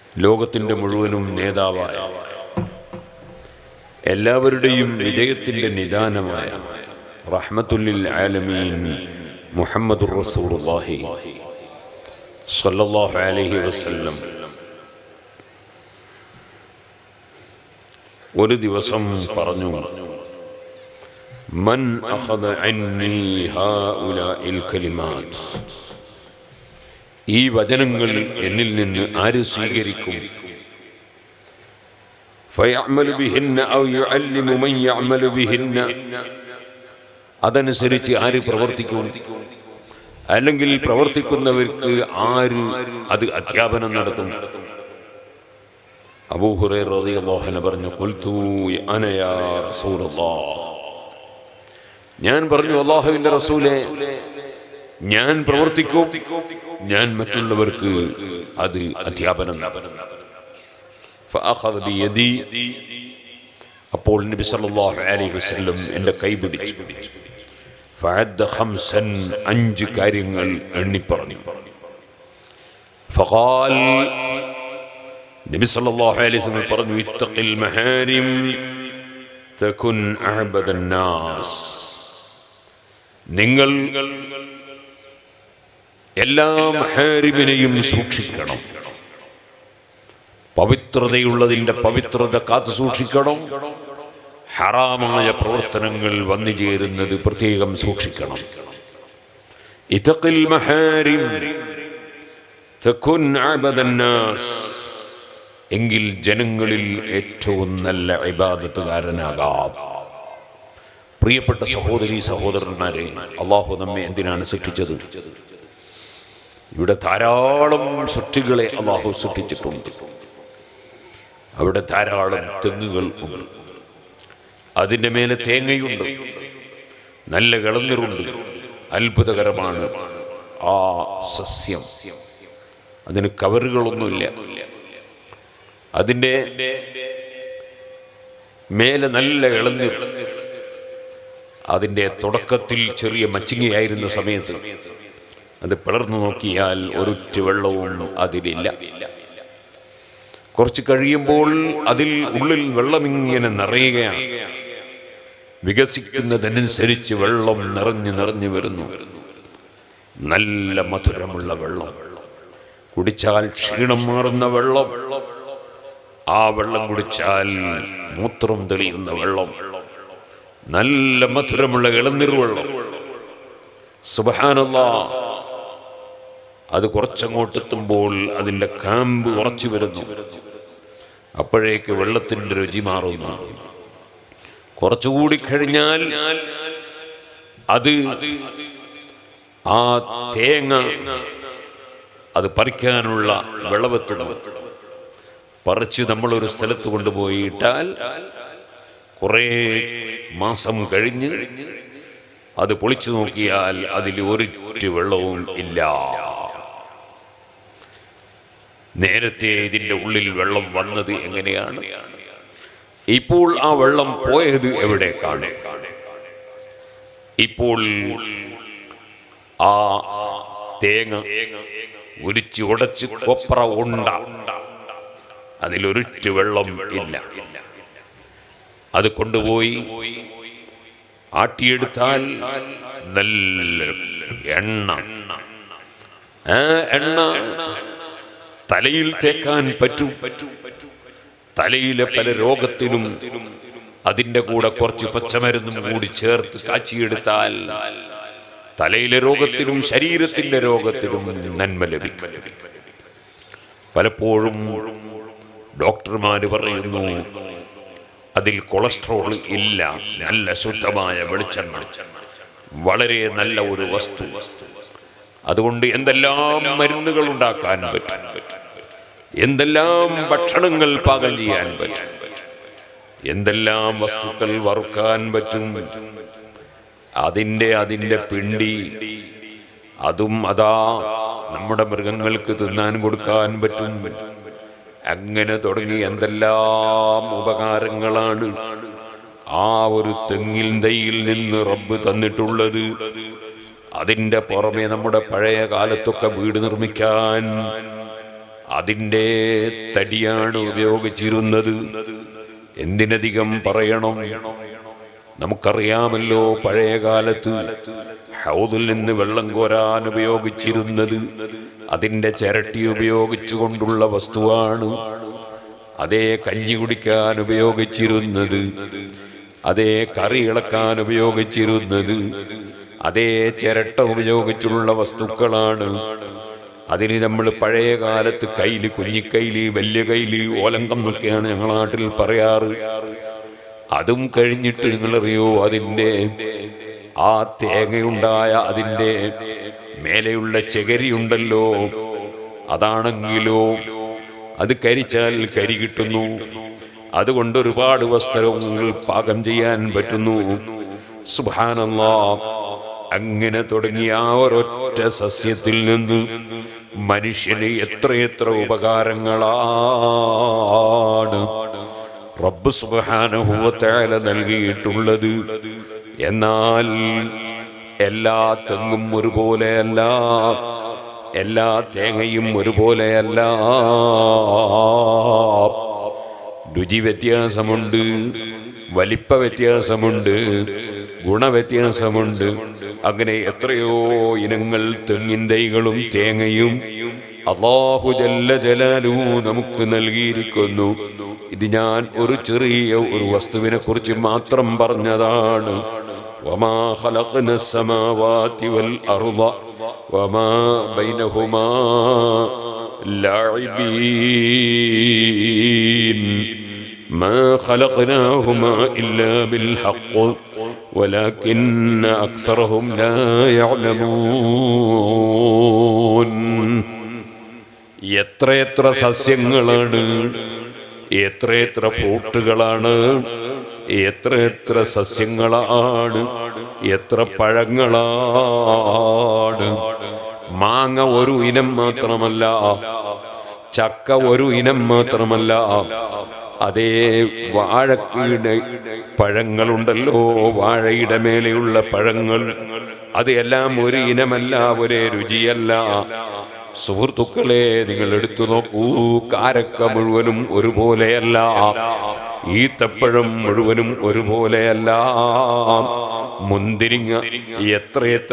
ലോകത്തിൻ്റെ മുഴുവനും നേതാവായ, എല്ലാവരുടെയും വിജയത്തിൻ്റെ നിദാനമായ റഹ്മത്തുല്ലിൽ ആലമീൻ മുഹമ്മദുർ റസൂലുള്ളാഹി സ്വല്ലല്ലാഹു അലൈഹി വസല്ലം ഒരു ദിവസം പറഞ്ഞു, മൻ അഖദ അന്നി ഹൗലാഇൽ കലിമാത്ത്, ഈ വചനങ്ങൾ എന്നിൽ നിന്ന് ആര് സ്വീകരിക്കും, ഫയഅമലു ബിഹിന്ന ഔ യുഅല്ലിമു മൻ യഅമലു ബിഹിന്ന, അതനുസരിച്ച് ആര് പ്രവർത്തിക്കും, അല്ലെങ്കിൽ പ്രവർത്തിക്കുന്നവർക്ക് ആര് അത് അധ്യാപനം നടത്തും. അബൂ ഹുറൈറ റളിയല്ലാഹു അൻഹു പറഞ്ഞു, ഖുൽതു അന യാ റസൂലല്ലാഹ്, ഞാൻ പറഞ്ഞു, അല്ലാഹുവിൻ്റെ റസൂലേ, ഞാൻ പ്രവർത്തിക്കും, ഞാൻ മറ്റുള്ളവർക്ക് അത് അധ്യാപനം നടത്തും. ഫഅഖദ ബിയദി, അപ്പോൾ നബി സല്ലല്ലാഹു അലൈഹി വസല്ലം എൻ്റെ കൈ പിടിച്ചു. ഫഅദ്ദ ഖംസൻ, 5 കാര്യങ്ങൾ എണ്ണിപ്പറഞ്ഞു. ഫഖാൽ, നബി സല്ലല്ലാഹു അലൈഹി വസല്ലം പറഞ്ഞു, ഇത്തഖിൽ മഹാരിം തകുൻ അഅബദൻ നാസ്, നിങ്ങൾ എല്ലാ മഹാരിമിനെയും സൂക്ഷിക്കണം, പവിത്രതയുള്ളതിൻ്റെ പവിത്രത കാത്തു സൂക്ഷിക്കണം, ഹറാമായ പ്രവർത്തനങ്ങൾ വന്നു ചേരുന്നത് പ്രത്യേകം സൂക്ഷിക്കണം. ഇത്തഖിൽ മഹാരിം തകുൻ അഅബദൻ നാസ്, എങ്കിൽ ജനങ്ങളിൽ ഏറ്റവും നല്ല ഇബാദത്തുകാരനാകാം. പ്രിയപ്പെട്ട സഹോദരീ സഹോദരന്മാരെ, അല്ലാഹു നമ്മെ എന്തിനാണ് സൃഷ്ടിച്ചത്? ഇവിടെ ധാരാളം സൃഷ്ടികളെ അല്ലാഹു സൃഷ്ടിച്ചിട്ടുണ്ട്. അവിടെ ധാരാളം തെങ്ങുകൾ ഉണ്ട്, അതിൻ്റെ മേലെ തേങ്ങയുണ്ട്, നല്ല ഇളനീരുണ്ട്. അത്ഭുതകരമാണ് ആ സസ്യം. അതിന് കവറുകളൊന്നുമില്ല, അതിൻ്റെ മേലെ നല്ല ഇളനീർ. അതിൻ്റെ തുടക്കത്തിൽ ചെറിയ മച്ചിങ്ങയായിരുന്ന സമയത്ത് അത് പിളർന്നു നോക്കിയാൽ ഒരൊറ്റ വെള്ളവും അതിലില്ല. കുറച്ച് കഴിയുമ്പോൾ അതിൽ ഉള്ളിൽ വെള്ളമിങ്ങനെ നിറയുകയാണ്. വികസിക്കുന്നതനുസരിച്ച് വെള്ളം നിറഞ്ഞു നിറഞ്ഞു വരുന്നു. നല്ല മധുരമുള്ള വെള്ളം, കുടിച്ചാൽ ക്ഷീണം മാറുന്ന വെള്ളം, ആ വെള്ളം കുടിച്ചാൽ മൂത്രം തെളിയുന്ന വെള്ളം, നല്ല മധുരമുള്ള ഇളനീർ വെള്ളം. സുബ്ഹാനല്ലാഹ്, അത് കുറച്ചങ്ങോട്ടെത്തുമ്പോൾ അതിൻ്റെ കാമ്പ് ഉറച്ചു വരുന്നു. അപ്പോഴേക്ക് വെള്ളത്തിൻ്റെ രുചി മാറുന്നു. കുറച്ചുകൂടി കഴിഞ്ഞാൽ അത് ആ തേങ്ങ അത് പറിക്കാനുള്ള വിളവെത്തുന്നു. പറിച്ച് നമ്മളൊരു സ്ഥലത്ത് കൊണ്ടുപോയി ഇട്ടാൽ കുറേ മാസം കഴിഞ്ഞ് അത് പൊളിച്ചു നോക്കിയാൽ അതിൽ ഒരിറ്റു വെള്ളവും ഇല്ല. നേരത്തെ ഇതിൻ്റെ ഉള്ളിൽ വെള്ളം വന്നത് എങ്ങനെയാണ്? ഇപ്പോൾ ആ വെള്ളം പോയത് എവിടേക്കാണ്? ഇപ്പോൾ ആ തേങ്ങ ഉരിച്ച് ഉടച്ച് കൊപ്ര ഉണ്ട, അതിലൊരിറ്റു വെള്ളം ഇല്ല. അത് കൊണ്ടുപോയി ആട്ടിയെടുത്താൽ നല്ല എണ്ണ. ആ എണ്ണ തലയിൽ തേക്കാൻ പറ്റും. തലയിലെ പല രോഗത്തിനും അതിൻ്റെ കൂടെ കുറച്ച് പച്ചമരുന്നും കൂടി ചേർത്ത് കാച്ചിയെടുത്താൽ തലയിലെ രോഗത്തിനും ശരീരത്തിൻ്റെ രോഗത്തിനും നന്മ ലഭിക്കും. പലപ്പോഴും ഡോക്ടർമാർ പറയുന്നു അതിൽ കൊളസ്ട്രോൾ ഇല്ല, നല്ല ശുദ്ധമായ വെളിച്ചെണ്ണ, വളരെ നല്ല ഒരു വസ്തു. അതുകൊണ്ട് എന്തെല്ലാം മരുന്നുകൾ ഉണ്ടാക്കാൻ പറ്റും, എന്തെല്ലാം ഭക്ഷണങ്ങൾ പാകം ചെയ്യാൻ പറ്റും, എന്തെല്ലാം വസ്തുക്കൾ വറുക്കാൻ പറ്റും. അതിൻ്റെ പിണ്ടി, അതും അതാ നമ്മുടെ മൃഗങ്ങൾക്ക് തിന്നാൻ കൊടുക്കാൻ പറ്റും. അങ്ങനെ തുടങ്ങി എന്തെല്ലാം ഉപകാരങ്ങളാണ് ആ ഒരു തെങ്ങിൻ തൈയിൽ നിന്ന് റബ്ബ് തന്നിട്ടുള്ളത്. അതിൻ്റെ പുറമെ നമ്മുടെ പഴയ കാലത്തൊക്കെ വീട് നിർമ്മിക്കാൻ അതിൻ്റെ തടിയാണ് ഉപയോഗിച്ചിരുന്നത്. എന്തിനധികം പറയണം, നമുക്കറിയാമല്ലോ പഴയ കാലത്ത് ഹൗദിൽ നിന്ന് വെള്ളം കോരാൻ ഉപയോഗിച്ചിരുന്നത് അതിൻ്റെ ചിരട്ടി ഉപയോഗിച്ചുകൊണ്ടുള്ള വസ്തുവാണ്. അതേ കഞ്ഞി കുടിക്കാൻ ഉപയോഗിച്ചിരുന്നത്, അതേ കറി ഇളക്കാൻ ഉപയോഗിച്ചിരുന്നത് അതേ ചിരട്ട ഉപയോഗിച്ചുള്ള വസ്തുക്കളാണ്. അതിന് നമ്മൾ പഴയ കാലത്ത് കൈല്, കുഞ്ഞിക്കൈല്, വലിയ കൈല്, ഓലങ്കം എന്നൊക്കെയാണ് ഞങ്ങളുടെ നാട്ടിൽ പറയാറ്. അതും കഴിഞ്ഞിട്ട് നിങ്ങളറിയോ, അതിൻ്റെ ആ തേങ്ങയുണ്ടായ അതിൻ്റെ മേലെയുള്ള ചകരിയുണ്ടല്ലോ, അതാണെങ്കിലോ അത് കരിച്ചാൽ കരി കിട്ടുന്നു. അതുകൊണ്ട് ഒരുപാട് വസ്ത്രങ്ങൾ പാകം ചെയ്യാൻ പറ്റുന്നു. സുബ്ഹാനല്ലാഹ്. അങ്ങനെ തുടങ്ങിയ ആ ഒരൊറ്റ സസ്യത്തിൽ നിന്ന് മനുഷ്യന് എത്രയെത്ര ഉപകാരങ്ങളാണ് റബ്ബ് സുബ്ഹാനഹു വ തആല നൽകിയിട്ടുള്ളത്. എന്നാൽ എല്ലാ തെങ്ങും ഒരുപോലെയല്ല, എല്ലാ തേങ്ങയും ഒരുപോലെയല്ല. രുചി വ്യത്യാസമുണ്ട്, വലിപ്പ വ്യത്യാസമുണ്ട്, ഗുണവ്യത്യാസമുണ്ട്. അങ്ങനെ എത്രയോ ഇനങ്ങൾ തെങ്ങിൻ തൈകളും തേങ്ങയും അല്ലാഹു ജല്ല ജലാലുഹു നമുക്ക് നൽകിയിരിക്കുന്നു. ഇത് ഞാൻ ഒരു ചെറിയ ഒരു വസ്തുവിനെ കുറിച്ച് മാത്രം പറഞ്ഞതാണ്. വമാ ഖലഖ്നസ് സമാവാതി വൽ അർള വമാ ബൈനഹുമാ ലഅബീൻ മാ ഖലഖ്നാഹുമാ ഇല്ലാ ബിൽ ഹഖ് വലാകിന്ന അക്സറഹും ലാ യഅലമൂൻ. എത്രയെത്ര സസ്യങ്ങളാണ്, എത്രയെത്ര ഫ്രൂട്ടുകളാണ്, എത്രയെത്ര സസ്യങ്ങളാണ്, എത്ര പഴങ്ങളാണ്. മാങ്ങ ഒരു ഇനം മാത്രമല്ല, ചക്ക ഒരു ഇനം മാത്രമല്ല, അതേ വാഴയുടെ പഴങ്ങളുണ്ടല്ലോ, വാഴയുടെ മേലെയുള്ള പഴങ്ങൾ, അത് എല്ലാം ഒരു ഇനമല്ല, ഒരേ രുചിയല്ല. സുഹൃത്തുക്കളെ, നിങ്ങൾ എടുത്തു നോക്കൂ, കാരക്ക മുഴുവനും ഒരുപോലെയല്ല, ഈത്തപ്പഴം മുഴുവനും ഒരുപോലെയല്ല, മുന്തിരിങ്ങ എത്രയെത്ര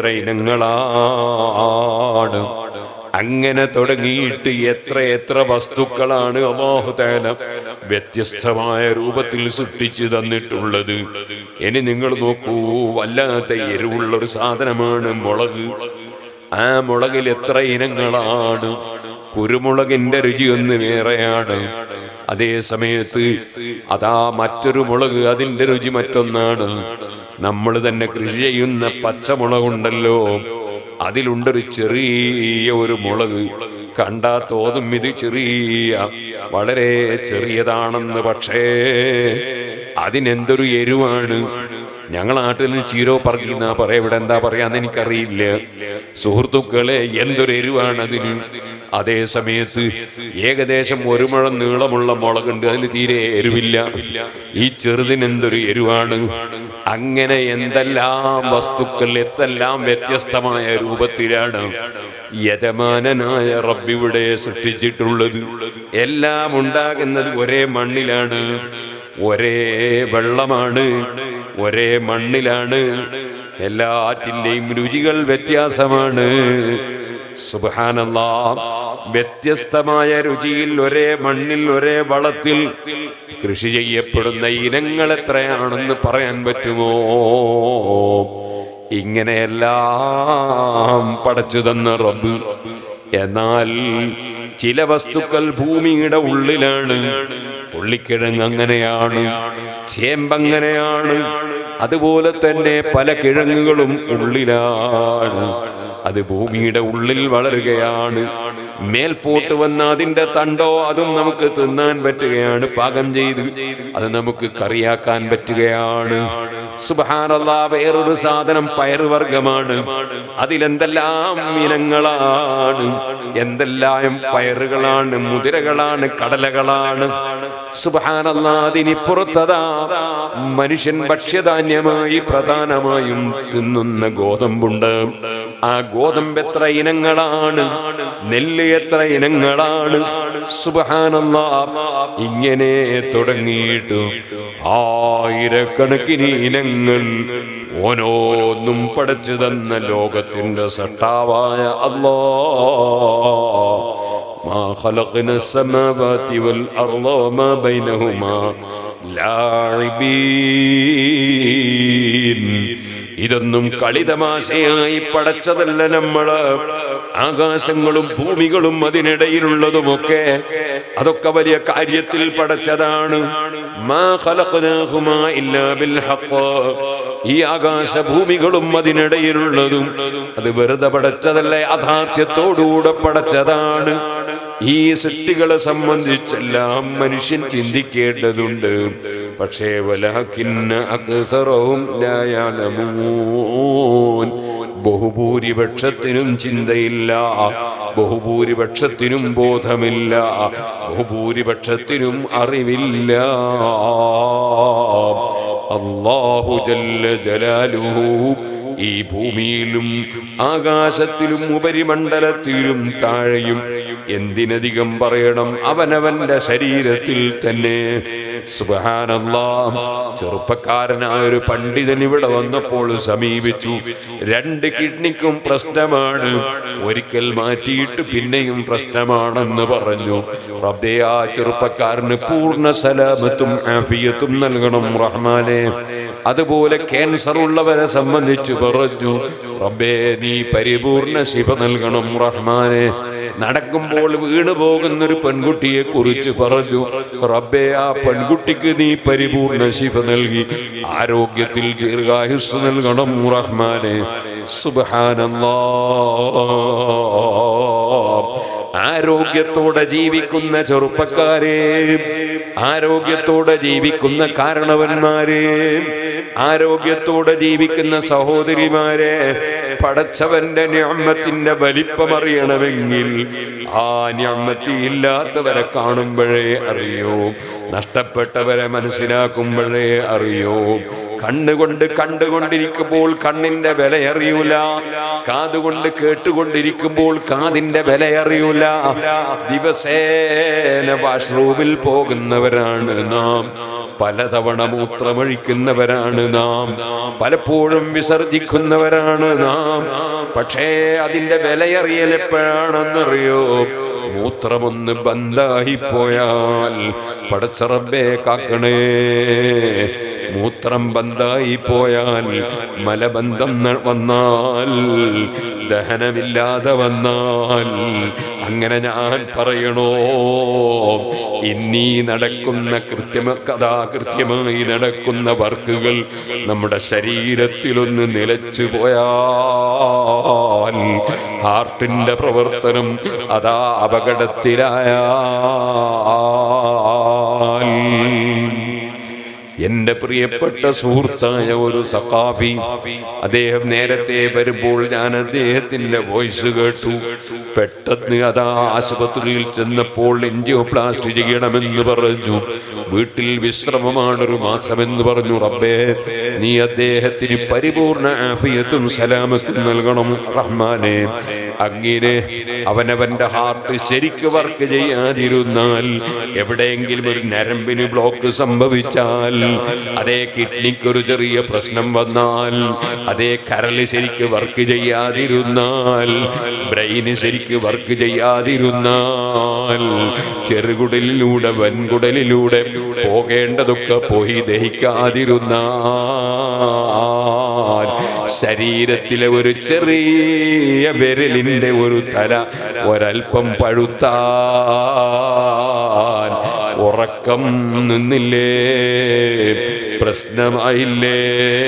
ഇനങ്ങളാണ്. അങ്ങനെ തുടങ്ങിയിട്ട് എത്രയെത്ര വസ്തുക്കളാണ് അല്ലാഹു തആല വ്യത്യസ്തമായ രൂപത്തിൽ സൃഷ്ടിച്ചു തന്നിട്ടുള്ളത്. ഇനി നിങ്ങൾ നോക്കൂ, വല്ലാത്ത എരിവുള്ള ഒരു സാധനമാണ് മുളക്. ആ മുളകിൽ എത്ര ഇനങ്ങളാണ്. കുരുമുളകിന്റെ രുചി ഒന്ന് വേറെയാണ്. അതേ സമയത്ത് അതാ മറ്റൊരു മുളക്, അതിന്റെ രുചി മറ്റൊന്നാണ്. നമ്മൾ തന്നെ കൃഷി ചെയ്യുന്ന പച്ചമുളകുണ്ടല്ലോ, അതിലുണ്ടൊരു ചെറിയ ഒരു മുളക്. കണ്ടാ തോന്നും ഇത് ചെറിയ, വളരെ ചെറിയതാണെന്ന്. പക്ഷേ അതിനെന്തൊരു എരിവാണ്. ഞങ്ങളെ നാട്ടിൽ ചീരോ പറയുന്ന പറയാ, ഇവിടെ എന്താ പറയാന്ന് എനിക്കറിയില്ല. സുഹൃത്തുക്കളെ, എന്തൊരു എരിവാണ് അതിന്. അതേ സമയത്ത് ഏകദേശം ഒരു മുഴം നീളമുള്ള മുളകുണ്ട്, അതിന് തീരെ എരിവില്ല. ഈ ചെറുതിനെന്തൊരു എരിവാണ്. അങ്ങനെ എന്തെല്ലാം വസ്തുക്കൾ, എന്തെല്ലാം വ്യത്യസ്തമായ രൂപത്തിലാണ് യജമാനനായ റബ്ബിവിടെ സൃഷ്ടിച്ചിട്ടുള്ളത്. എല്ലാം ഉണ്ടാകുന്നത് ഒരേ മണ്ണിലാണ്, ഒരേ വെള്ളമാണ്, ഒരേ മണ്ണിലാണ്. എല്ലാറ്റിൻ്റെയും രുചികൾ വ്യത്യാസമാണ്. സുബ്ഹാനല്ലാഹ്. വ്യത്യസ്തമായ രുചിയിൽ, ഒരേ മണ്ണിൽ, ഒരേ വളത്തിൽ കൃഷി ചെയ്യപ്പെടുന്ന ഇനങ്ങൾ എത്രയാണെന്ന് പറയാൻ പറ്റുമോ? ഇങ്ങനെയെല്ലാം പടച്ചു തന്ന റബ്ബ്. എന്നാൽ ചില വസ്തുക്കൾ ഭൂമിയുടെ ഉള്ളിലാണ്. ഉള്ളിക്കിഴങ്ങ് അങ്ങനെയാണ്, ചേമ്പങ്ങനെയാണ്. അതുപോലെ തന്നെ പല കിഴങ്ങുകളും ഉള്ളിലാണ്. അത് ഭൂമിയുടെ ഉള്ളിൽ വളരുകയാണ്. മേൽപോട്ട് വന്ന അതിന്റെ തണ്ടോ അതും നമുക്ക് തിന്നാൻ പറ്റുകയാണ്, പാകം ചെയ്ത് അത് നമുക്ക് കറിയാക്കാൻ പറ്റുകയാണ്. സുബ്ഹാനല്ലാഹ്. വേറൊരു സാധനം പയറുവർഗമാണ്. അതിലെന്തെല്ലാം ഇനങ്ങളാണ്, എന്തെല്ലാം പയറുകളാണ്, മുതിരകളാണ്, കടലകളാണ്. സുബ്ഹാനല്ലാഹ്. അതിനിപ്പുറത്തതാ മനുഷ്യൻ ഭക്ഷ്യധാന്യമായി പ്രധാനമായും തിന്നുന്ന ഗോതമ്പുണ്ട്. ആ ഗോതമ്പ് എത്ര ഇനങ്ങളാണ്, നെല്ല് എത്ര ഇനങ്ങളാണ്. സുബ്ഹാനല്ലാഹ്. ഇങ്ങനെ തുടങ്ങിയിട്ട് ആയിരക്കണക്കിന് ഇനങ്ങൾ ഓരോന്നും പഠിച്ചു തന്ന ലോകത്തിന്റെ സട്ടാവായ അല്ലാഹ്. മാ ഖലഖന അസ്സമാവാതി വൽ അർള വമാ ബൈനഹുമാ ലാഇബീൻ. ഇതൊന്നും കളിതമാശയായി പടച്ചതല്ല നമ്മള്. ആകാശങ്ങളും ഭൂമികളും അതിനിടയിലുള്ളതുമൊക്കെ അതൊക്കെ വലിയ കാര്യത്തിൽ പടച്ചതാണ്. മാ ഖലഖനാഹുമാ ഇല്ലാ ബിൽ ഹഖ്. ഈ ആകാശഭൂമികളും അതിനിടയിലുള്ളതും അത് വെറുതെ പടച്ചതല്ല, യാഥാർത്ഥ്യത്തോടുകൂടെ പടച്ചതാണ്. ഈ സൃഷ്ടികളെ സംബന്ധിച്ചെല്ലാം മനുഷ്യൻ ചിന്തിക്കേണ്ടതുണ്ട്. പക്ഷേ വലകിന്ന അക്സറഹും ലാ യഅലമൂൻ. ബഹുഭൂരിപക്ഷത്തിനും ചിന്തയില്ല, ബഹുഭൂരിപക്ഷത്തിനും ബോധമില്ല, ബഹുഭൂരിപക്ഷത്തിനും അറിവില്ല. അല്ലാഹു ജല്ല ജലാലുഹു ഈ ഭൂമിയിലും ആകാശത്തിലും ഉപരിമണ്ഡലത്തിലും താഴെയും എന്തിനധികം പറയണം, അവനവന്റെ ശരീരത്തിൽ തന്നെ. സുബ്ഹാനല്ലാഹ്. ചെറുപ്പക്കാരനായ ഒരു പണ്ഡിതൻ ഇവിടെ വന്നപ്പോൾ സമീപിച്ചു. 2 കിഡ്നിക്കും പ്രശ്നമാണ്, ഒരിക്കൽ മാറ്റിയിട്ട് പിന്നെയും പ്രശ്നമാണെന്ന് പറഞ്ഞു. റബ്ബേ, ആ ചെറുപ്പക്കാരന് പൂർണ്ണ സലാമത്തും ആഫിയത്തും നൽകണം റഹ്മാനെ. അതുപോലെ ക്യാൻസർ ഉള്ളവരെ സംബന്ധിച്ച് പറഞ്ഞു, റബ്ബേ നീ പരിപൂർണ ശിഫ നൽകണം റഹ്മാനെ. നടക്കുമ്പോൾ വീണു പോകുന്നൊരു പെൺകുട്ടിയെ കുറിച്ച് പറഞ്ഞു, റബ്ബേ ആ പെൺകുട്ടിക്ക് നീ പരിപൂർണ ശിഫ നൽകി ആരോഗ്യത്തിൽ ദീർഘായുസ് നൽകണം റഹ്മാനെ. സുബ്ഹാനല്ലാഹ്. ആരോഗ്യത്തോടെ ജീവിക്കുന്ന ചെറുപ്പക്കാരെ, ആരോഗ്യത്തോടെ ജീവിക്കുന്ന കാരണവന്മാരെ, ആരോഗ്യത്തോടെ ജീവിക്കുന്ന സഹോദരിമാരെ, പടച്ചവന്റെ നിഅമത്തിന്റെ വലിപ്പം അറിയണമെങ്കിൽ ആ നിഅമത്ത് ഇല്ലാത്തവരെ കാണുമ്പോഴേ അറിയൂ, നഷ്ടപ്പെട്ടവരെ മനസ്സിലാക്കുമ്പോഴേ അറിയൂ. കണ്ണുകൊണ്ട് കണ്ടുകൊണ്ടിരിക്കുമ്പോൾ കണ്ണിന്റെ വില അറിയൂല, കാതുകൊണ്ട് കേട്ടുകൊണ്ടിരിക്കുമ്പോൾ കാതിന്റെ വില അറിയൂല. ദിവസേന വാഷ്റൂമിൽ പോകുന്നവരാണ് നാം, പലതവണ മൂത്രമൊഴിക്കുന്നവരാണ് നാം, പലപ്പോഴും വിസർജിക്കുന്നവരാണ് നാം. പക്ഷേ അതിന്റെ വിലയറിയൽ എപ്പോഴാണെന്നറിയോ? മൂത്രമൊന്ന് ബന്ധായി പോയാൽ, പടച്ച റബ്ബേ കാക്കണേ, മൂത്രം ബന്ധായി പോയാൽ, മലബന്ധം വന്നാൽ, ദഹനമില്ലാതെ വന്നാൽ, അങ്ങനെ ഞാൻ പറയണോ, ഇന്നീ നടക്കുന്ന കൃത്യമായി നടക്കുന്ന വർക്കുകൾ നമ്മുടെ ശരീരത്തിലൊന്ന് നിലച്ചു പോയാൽ, ഹാർട്ടിന്റെ പ്രവർത്തനം അതാ അപകടത്തിലായാൽ. എന്റെ പ്രിയപ്പെട്ട സുഹൃത്തായ ഒരു സഖാഫി, അദ്ദേഹം നേരത്തെ വരുമ്പോൾ ഞാൻ അദ്ദേഹത്തിന്റെ വോയിസ് കേട്ടു. പെട്ടെന്ന് അതാ ആശുപത്രിയിൽ ചെന്നപ്പോൾ എൻജിയോപ്ലാസ്റ്റി ചെയ്യണമെന്ന് പറഞ്ഞു. വീട്ടിൽ വിശ്രമമാണ്, 1 മാസമെന്ന് പറഞ്ഞു. റബ്ബേ നീ അദ്ദേഹത്തിന് പരിപൂർണ ആഫിയത്തും സലാമത്തും നൽകണം റഹ്മാനെ. അങ്ങനെ അവനവന്റെ ഹാർട്ട് ശരിക്ക് വർക്ക് ചെയ്യാതിരുന്നാൽ, എവിടെയെങ്കിലും ഒരു നരമ്പിന് ബ്ലോക്ക് സംഭവിച്ചാൽ, അതേ കിഡ്നിക്കൊരു ചെറിയ പ്രശ്നം വന്നാൽ, അതേ കരള് ശരിക്ക് വർക്ക് ചെയ്യാതിരുന്നാൽ, ബ്രെയിന് ശരിക്ക് വർക്ക് ചെയ്യാതിരുന്നാൽ, ചെറുകുടലിലൂടെ വൻകുടലിലൂടെ പോകേണ്ടതൊക്കെ പോയി ദഹിക്കാതിരുന്നാൽ, ശരീരത്തിലെ ഒരു ചെറിയ വിരലിന്റെ ഒരു തല ഒരൽപ്പം പഴുത്താൽ ഉറക്കം നിന്നില്ലേ, പ്രശ്നമായില്ലേ?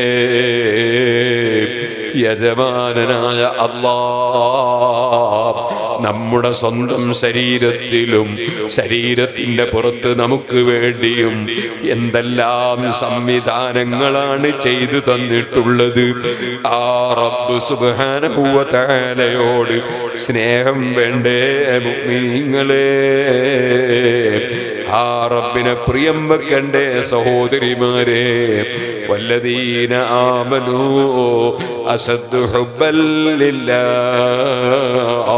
യജമാനനായ അല്ലാഹ് നമ്മുടെ സ്വന്തം ശരീരത്തിലും ശരീരത്തിന്റെ പുറത്ത് നമുക്ക് വേണ്ടിയും എന്തെല്ലാം സംവിധാനങ്ങളാണ് ചെയ്തു തന്നിട്ടുള്ളത്. ആ റബ്ബ് സുബ്ഹാനഹു വ തആലയോട് സ്നേഹം വേണ്ടേ മുഅ്മിനീങ്ങളെ? ആ റബ്ബിനെ പ്രിയം വെക്കണ്ടേ സഹോദരിമാരെ. വല്ലദീന ആമനൂ അശദ്ദു ഹുബ്ബൻ ലില്ലാഹ്.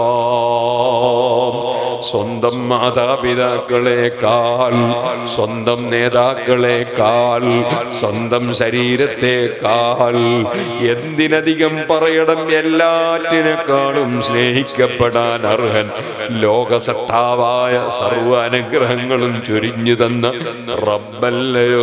സ്വന്തം മാതാപിതാക്കളെക്കാൾ, സ്വന്തം നേതാക്കളെക്കാൾ, സ്വന്തം ശരീരത്തെക്കാൾ, എന്തിനധികം പറയണം, എല്ലാറ്റിനേക്കാളും സ്നേഹിക്കപ്പെടാൻ അർഹൻ ലോകസത്താവായ സർവ്വ അനുഗ്രഹങ്ങളും ചൊരിഞ്ഞു തന്ന റബ്ബല്ലയോ.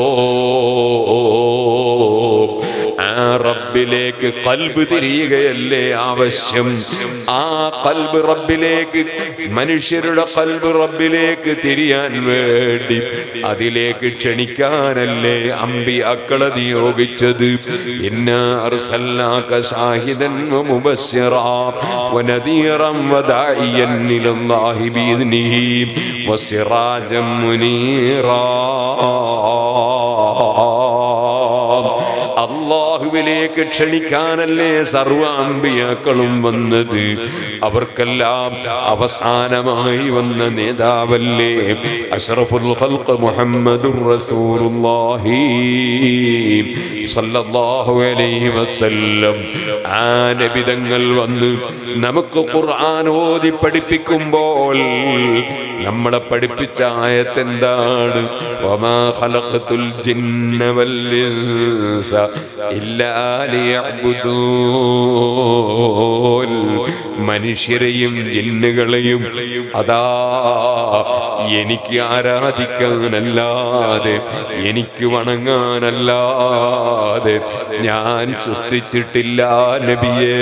ആ റബ്ബിലേക്ക് ഖൽബ് തിരിയുകയല്ലേ ആവശ്യം. ആ ഖൽബ് റബ്ബിലേക്ക്, മനുഷ്യരുടെ ഖൽബ് റബ്ബിലേക്ക് തിരിയാൻ വേണ്ടി അതിലേക്ക് ക്ഷണിക്കാനല്ലേ അമ്പിയാക്കളെ നിയോഗിച്ചത്. ഇന്നാ അർസൽനാക ശാഹിദൻ വമുബശ്ശിറാ വനദീറൻ വദാഇയൻ ഇലല്ലാഹി ബിഇദ്നിഹി വസിറാജൻ മുനീറാ. അല്ലാഹുവിലേക്ക് ക്ഷണിക്കാനല്ലേ സർവ്വ അമ്പിയാക്കളും വന്നത്. അവർക്കെല്ലാം അവസാനമായി വന്ന നേതാവല്ലേ അഷ്റഫുൽ ഖൽഖ് മുഹമ്മദുർ റസൂലുള്ളാഹി സ്വല്ലല്ലാഹു അലൈഹി വസല്ലം. ആ നബിതങ്ങൾ വന്ന് നമുക്ക് ഖുർആൻ ഓതി പഠിപ്പിക്കുമ്പോൾ നമ്മളെ പഠിപ്പിച്ച ആയത്ത് എന്താണ്? വമാ ഖലഖതുൽ ജിന്ന വൽ ഇൻസ ഇല്ലാ ലിയഅ്ബുദൂൻ. മനുഷ്യരെയും ജിന്നുകളെയും അതാ എനിക്ക് ആരാധിക്കാനല്ലാതെ, എനിക്ക് വണങ്ങാനല്ലാതെ ഞാൻ സൃഷ്ടിച്ചിട്ടില്ല നബിയേ.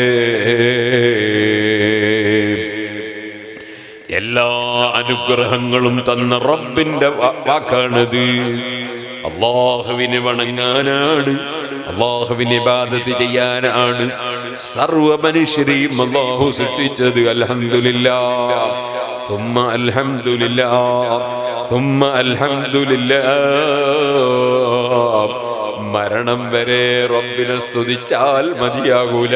എല്ലാ അനുഗ്രഹങ്ങളും തന്ന റബ്ബിന്റെ വാക്കാണത്. അല്ലാഹുവിനെ വണങ്ങാനാണ്, അല്ലാഹുവിനെ ഇബാദത്ത് ചെയ്യാനാണ് സർവ്വ മനുഷ്യരെയും അല്ലാഹു സൃഷ്ടിച്ചത്. അൽഹംദുലില്ലാഹ് സുമ്മ അൽഹംദുലില്ലാഹ് സുമ്മ അൽഹംദുലില്ലാഹ്. മരണം വരെ റബ്ബിനെ സ്തുതിച്ചാൽ മതിയാകൂല.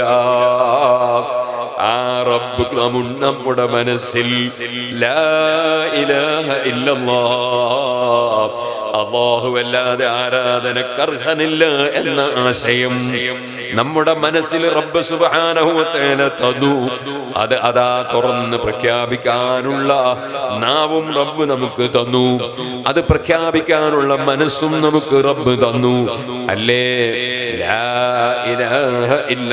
ആ റബ്ബ് നമ്മുടെ മനസ്സിൽ ലാ ഇലാഹ ഇല്ലല്ലാഹ്, അല്ലാഹുവല്ലാതെ ആരാധനക്കർഹനില്ല എന്ന ആശയം നമ്മുടെ മനസ്സിൽ റബ്ബ് സുബ്ഹാനഹു വ തആല തന്നു. അത് അതാ തുറന്ന് പ്രഖ്യാപിക്കാനുള്ള നാവും റബ്ബ് നമുക്ക് തന്നു. അത് പ്രഖ്യാപിക്കാനുള്ള മനസ്സും നമുക്ക് റബ്ബ് തന്നു. അല്ലേ ലാ ഇലാഹ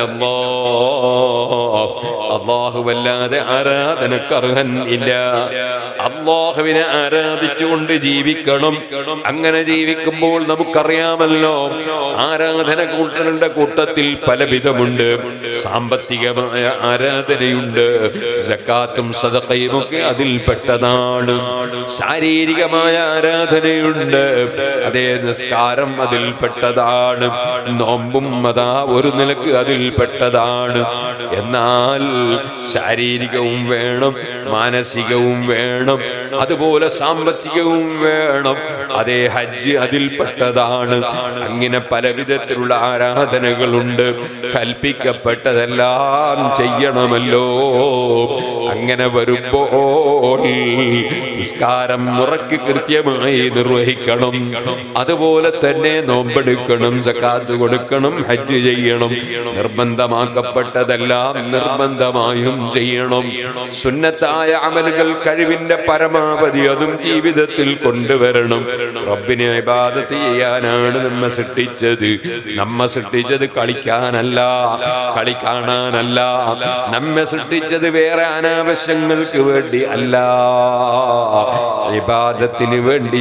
ഇല്ലല്ലാഹ്, അല്ലാഹുവല്ലാതെ ആരാധനക്കർഹൻ ഇല്ല. അല്ലാഹുവിനെ ആരാധിച്ചുകൊണ്ട് ജീവിക്കണം. അങ്ങനെ ജീവിക്കുമ്പോൾ നമുക്കറിയാമല്ലോ, ആരാധന കൂട്ടരുടെ കൂട്ടത്തിൽ പലവിധമുണ്ട്. സാമ്പത്തികമായ ആരാധനയുണ്ട്, സക്കാത്തും സദഖയും ഒക്കെ അതിൽപ്പെട്ടതാണ്. ശാരീരികമായ ആരാധനയുണ്ട്, അതേ നിസ്കാരം അതിൽപ്പെട്ടതാണ്. നോമ്പും അതാ ഒരു നിലക്ക് അതിൽപ്പെട്ടതാണ്. എന്നാൽ ശാരീരികവും വേണം, മാനസികവും വേണം, അതുപോലെ സാമ്പത്തികവും വേണം. അതേ ഹജ്ജ് അതിൽപ്പെട്ടതാണ്. അങ്ങനെ പലവിധത്തിലുള്ള ആരാധനകളുണ്ട്. കൽപ്പിക്കപ്പെട്ടതെല്ലാം ചെയ്യണമല്ലോ. അങ്ങനെ വരുമ്പോൾ നിസ്കാരം മുറയ്ക്ക് കൃത്യമായി നിർവഹിക്കണം. അതുപോലെ തന്നെ നോമ്പെടുക്കണം, സക്കാത്ത് കൊടുക്കണം, ഹജ്ജ് ചെയ്യണം. നിർബന്ധമാക്കപ്പെട്ടതെല്ലാം നിർബന്ധമായും ചെയ്യണം. സുന്നത്തായ അമലുകൾ കഴിവിന്റെ പരമാവധി അതും ജീവിതത്തിൽ കൊണ്ടുവരണം. റബ്ബിനെ ഇബാദത്ത് ചെയ്യാനാണ് നമ്മെ സൃഷ്ടിച്ചത്. നമ്മെ സൃഷ്ടിച്ചത് കളിക്കാനല്ല, കളി കാണാനല്ല. നമ്മെ സൃഷ്ടിച്ചത് വേറെ അനാവശ്യങ്ങൾക്ക് വേണ്ടി അല്ല, ഇബാദത്തിന്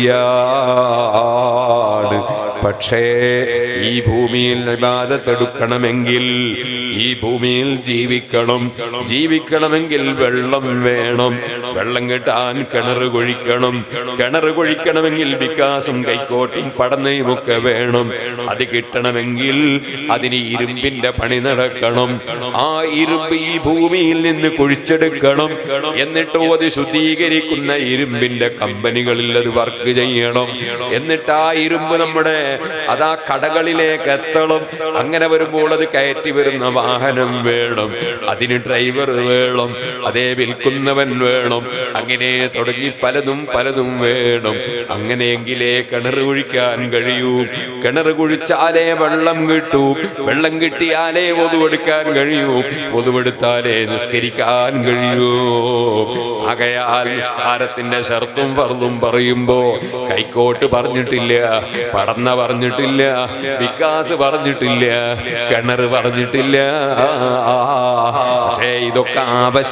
വേണ്ടിയാണ്. പക്ഷേ ഈ ഭൂമിയിൽ ഇബാദത്ത് എടുക്കണമെങ്കിൽ, ഈ ഭൂമിയിൽ ജീവിക്കണമെങ്കിൽ വെള്ളം വേണം. വെള്ളം കിട്ടാൻ കിണർ കുഴിക്കണം. കിണർ കുഴിക്കണമെങ്കിൽ വികാസം, കൈക്കോട്ടും പടന്നയും ഒക്കെ വേണം. അത് കിട്ടണമെങ്കിൽ അതിന് ഇരുമ്പിന്റെ പണി നടക്കണം. ആ ഇരുമ്പ് ഈ ഭൂമിയിൽ നിന്ന് കുഴിച്ചെടുക്കണം. എന്നിട്ടോ അത് ശുദ്ധീകരിക്കുന്ന ഇരുമ്പിന്റെ കമ്പനികളിൽ അത് വർക്ക് ചെയ്യണം. എന്നിട്ട് ആ ഇരുമ്പ് നമ്മുടെ അതാ കടകളിലേക്ക് എത്തണം. അങ്ങനെ വരുമ്പോൾ അത് കയറ്റി വരുന്ന വാഹനം വേണം, അതിന് ഡ്രൈവർ വേണം, അതേ വിൽക്കുന്നവൻ വേണം, അങ്ങനെ തുടങ്ങി പലതും പലതും വേണം. അങ്ങനെയെങ്കിലേ കിണർ കുഴിക്കാൻ കഴിയൂ. കിണർ കുഴിച്ചാലേ വെള്ളം കിട്ടൂ. വെള്ളം കിട്ടിയാലേ ഒതുവെടുക്കാൻ കഴിയൂ. ഒതുവെടുത്താലേ നിസ്കരിക്കാൻ കഴിയൂ. ആകയാൽ നിസ്കാരത്തിന്റെ ശർത്തും ഫർളും പറയുമ്പോ കൈക്കോട്ട് പറഞ്ഞിട്ടില്ല, പടന്ന പറഞ്ഞിട്ടില്ല, വികാസ് പറഞ്ഞിട്ടില്ല, കിണർ പറഞ്ഞിട്ടില്ല. പക്ഷേ ഇതൊക്കെ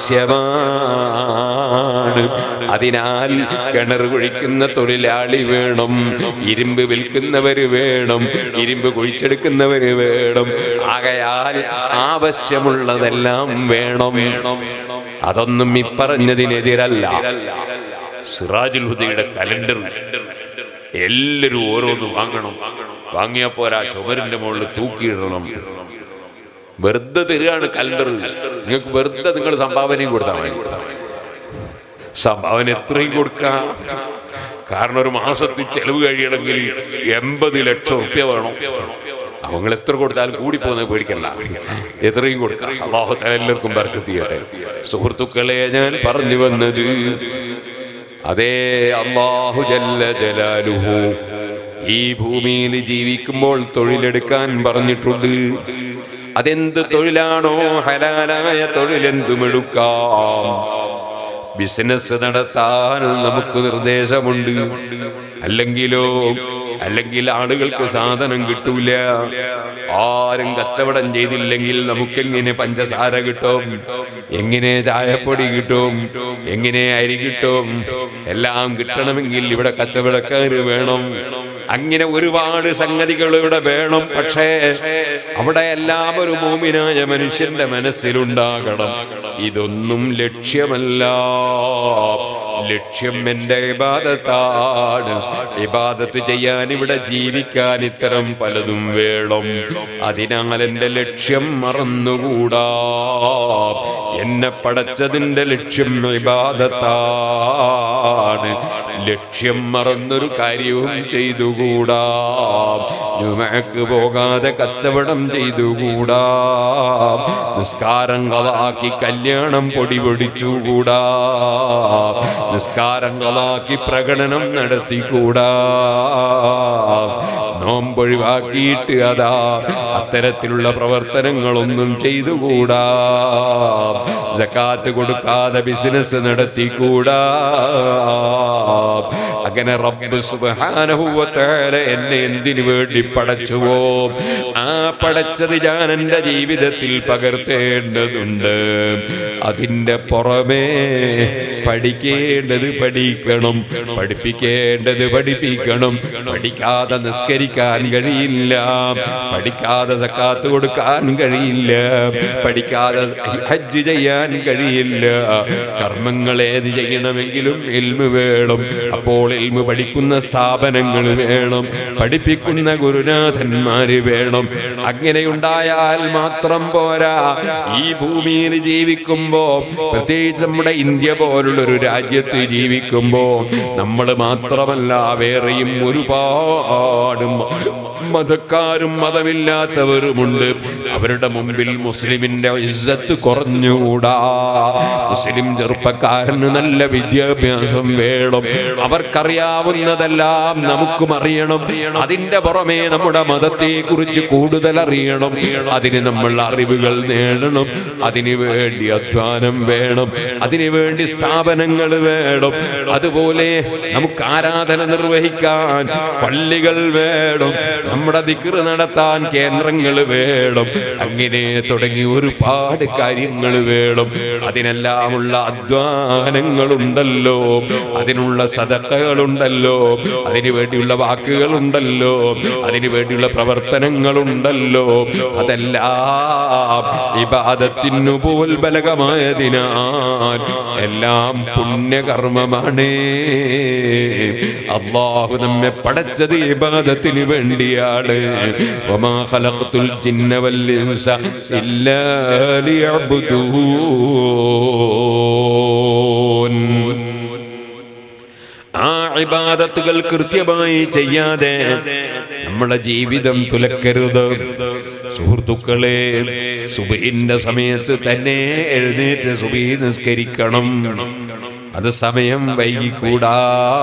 ആവശ്യമാണ്. അതിനാൽ കിണർ കുഴിക്കുന്ന തൊഴിലാളി വേണം, ഇരുമ്പ് വിൽക്കുന്നവര് വേണം, ഇരുമ്പ് കുഴിച്ചെടുക്കുന്നവര് വേണം. ആകയാൽ ആവശ്യമുള്ളതെല്ലാം വേണം. അതൊന്നും ഇപ്പറഞ്ഞതിനെതിരല്ല. സിറാജുൽ ഹുദയുടെ കലണ്ടർ എല്ലാവരും ഓരോന്ന് വാങ്ങണം. വാങ്ങിയാ പോരാ, ചുമരിന്റെ മുകളിൽ തൂക്കിയിടണം. വെറുതെ തരികയാണ് കലണ്ടർ. നിങ്ങൾക്ക് വെറുതെ നിങ്ങൾ സംഭാവനയും കൊടുത്താൽ മതി. സംഭാവന എത്രയും കൊടുക്കാം. കാരണം ഒരു മാസത്തിൽ ചെലവ് കഴിയണമെങ്കിൽ 80 ലക്ഷം റുപ്യ വേണം. നിങ്ങൾ എത്ര കൊടുത്താലും കൂടി പോകുന്നത് പേടിക്കണ്ട, എത്രയും കൊടുക്കാം. അല്ലാഹു തആല എല്ലാവർക്കും ബർക്കത്ത് ചെയ്യട്ടെ. സുഹൃത്തുക്കളെ, ഞാൻ പറഞ്ഞു വന്നത് അതേ അല്ലാഹു ജല്ല ജലാലുഹു ഈ ഭൂമിയിൽ ജീവിക്കുമ്പോൾ തൊഴിലെടുക്കാൻ പറഞ്ഞിട്ടുണ്ട്. അതെന്ത് തൊഴിലാണോ ഹലാലായ തൊഴിലെന്തുമെടുക്കാം. ബിസിനസ് നടത്താൻ നമുക്ക് നിർദ്ദേശമുണ്ട്. അല്ലെങ്കിൽ ആളുകൾക്ക് സാധനം കിട്ടൂല. ആരും കച്ചവടം ചെയ്തില്ലെങ്കിൽ നമുക്കെങ്ങനെ പഞ്ചസാര കിട്ടും, എങ്ങനെ ചായപ്പൊടി കിട്ടും, എങ്ങനെ അരി കിട്ടും? എല്ലാം കിട്ടണമെങ്കിൽ ഇവിടെ കച്ചവടക്കാര് വേണം. അങ്ങനെ ഒരുപാട് സംഗതികൾ ഇവിടെ വേണം. പക്ഷേ അവിടെ എല്ലാം ഒരു മുഅ്മിനായ മനുഷ്യന്റെ മനസ്സിലുണ്ടാകണം. ഇതൊന്നും ലക്ഷ്യമല്ല. ലക്ഷ്യം എന്റെ ഇബാദത്താണ്. ഇബാദത്ത് ചെയ്യാൻ, ഇവിടെ ജീവിക്കാൻ ഇത്തരം പലതും വേണം. അതിനാൽ എന്റെ ലക്ഷ്യം മറന്നുകൂടാ. എന്നെ പടച്ചതിന്റെ ലക്ഷ്യം ഇബാദത്താണ്. ലക്ഷ്യം മറന്നൊരു കാര്യവും ചെയ്തുകൂടാ. ജുമഅക്ക് പോകാതെ കച്ചവടം ചെയ്തുകൂടാ. നിസ്കാരം കളാക്കി കല്യാണം പൊടിപൊടിച്ചുകൂടാ. നിസ്കാരം കളാക്കി പ്രകടനം നടത്തിക്കൂടാ. നോമ്പൊഴിവാക്കിയിട്ട് അതാ അത്തരത്തിലുള്ള പ്രവർത്തനങ്ങളൊന്നും ചെയ്തുകൂടാ. സകാത്ത് കൊടുക്കാതെ ബിസിനസ് നടത്തിക്കൂടാ. അങ്ങനെ റബ്ബ് സുബ്ഹാനഹു വ തആല എന്നെ എന്തിനു വേണ്ടി പടച്ചുവോ ആ പടച്ചത് ഞാൻ എൻ്റെ ജീവിതത്തിൽ പകർത്തേണ്ടതുണ്ട്. അതിൻ്റെ പുറമേ പഠിക്കേണ്ടത് പഠിക്കണം, പഠിപ്പിക്കേണ്ടത് പഠിപ്പിക്കണം. പഠിക്കാതെ നിസ്കരിക്കാൻ കഴിയില്ല, പഠിക്കാതെ സക്കാത്ത് കൊടുക്കാൻ കഴിയില്ല, പഠിക്കാതെ ഹജ്ജ് ചെയ്യാൻ കഴിയില്ല. കർമ്മങ്ങൾ ഏത് ചെയ്യണമെങ്കിലും ഇൽമ് വേണം. അപ്പോൾ ഇൽമ് പഠിക്കുന്ന സ്ഥാപനങ്ങൾ വേണം, പഠിപ്പിക്കുന്ന ഗുരുനാഥന്മാര് വേണം. അങ്ങനെയുണ്ടായാൽ മാത്രം പോരാ. ഈ ഭൂമിയിൽ ജീവിക്കുമ്പോ, പ്രത്യേകിച്ച് നമ്മുടെ ഇന്ത്യ പോലുള്ളൊരു രാജ്യത്ത് ജീവിക്കുമ്പോ, നമ്മൾ മാത്രമല്ല വേറെയും ഒരുപാട് മതക്കാരും മതമില്ലാത്തവരുമുണ്ട്. അവരുടെ മുമ്പിൽ മുസ്ലിമിന്റെ ഇസ്സത്ത് കുറഞ്ഞുകൂടാ. മുസ്ലിം ചെറുപ്പക്കാരന് നല്ല വിദ്യാഭ്യാസം വേണം. അവർക്കറിയാവുന്നതെല്ലാം നമുക്കും അറിയണം. അതിന്റെ പുറമെ നമ്മുടെ മതത്തെ കുറിച്ച് കൂടുതൽ അറിയണം. അതിന് നമ്മൾ അറിവുകൾ നേടണം. അതിനു വേണ്ടി അധ്വാനം വേണം. അതിനു വേണ്ടി സ്ഥാപനങ്ങൾ വേണം. അതുപോലെ നമുക്ക് ആരാധന നിർവഹിക്കാൻ പള്ളികൾ വേണം. നമ്മുടെ ദിക്ർ നടത്താൻ കേന്ദ്രങ്ങൾ വേണം. അങ്ങനെ തുടങ്ങി ഒരുപാട് കാര്യങ്ങൾ വേണം. അതിനെല്ലാമുള്ള അധ്വാനങ്ങളുണ്ടല്ലോ, അതിനുള്ള സദഖകളുണ്ടല്ലോ, അതിനു വേണ്ടിയുള്ള വാക്കുകളുണ്ടല്ലോ, അതിനു വേണ്ടിയുള്ള പ്രവർത്തനങ്ങളുണ്ടല്ലോ. അതെല്ലാം ഇബാദത്തിനു പോൽബലകമായതിനാൽ എല്ലാം പുണ്യകർമ്മമാണ്. അല്ലാഹു നമ്മെ പടച്ചത് ഇബാദത്തിന് വേണ്ടിയാണ്. വമാ ഖലഖതുൽ ജിന്ന വൽ ഇൻസ ഇല്ലാ ലിയഅ്ബുദൂൻ. ആ ഇബാദത്തുകൾ കൃത്യമായി ചെയ്യാതെ നമ്മുടെ ജീവിതം തുലക്കരുത്. സുഹൃത്തുക്കളെ, സുബ്ഹിന്റെ സമയത്ത് തന്നെ എഴുന്നേറ്റ് സുബ്ഹി നിസ്കരിക്കണം. അത് സമയം വൈകിക്കൂടാ.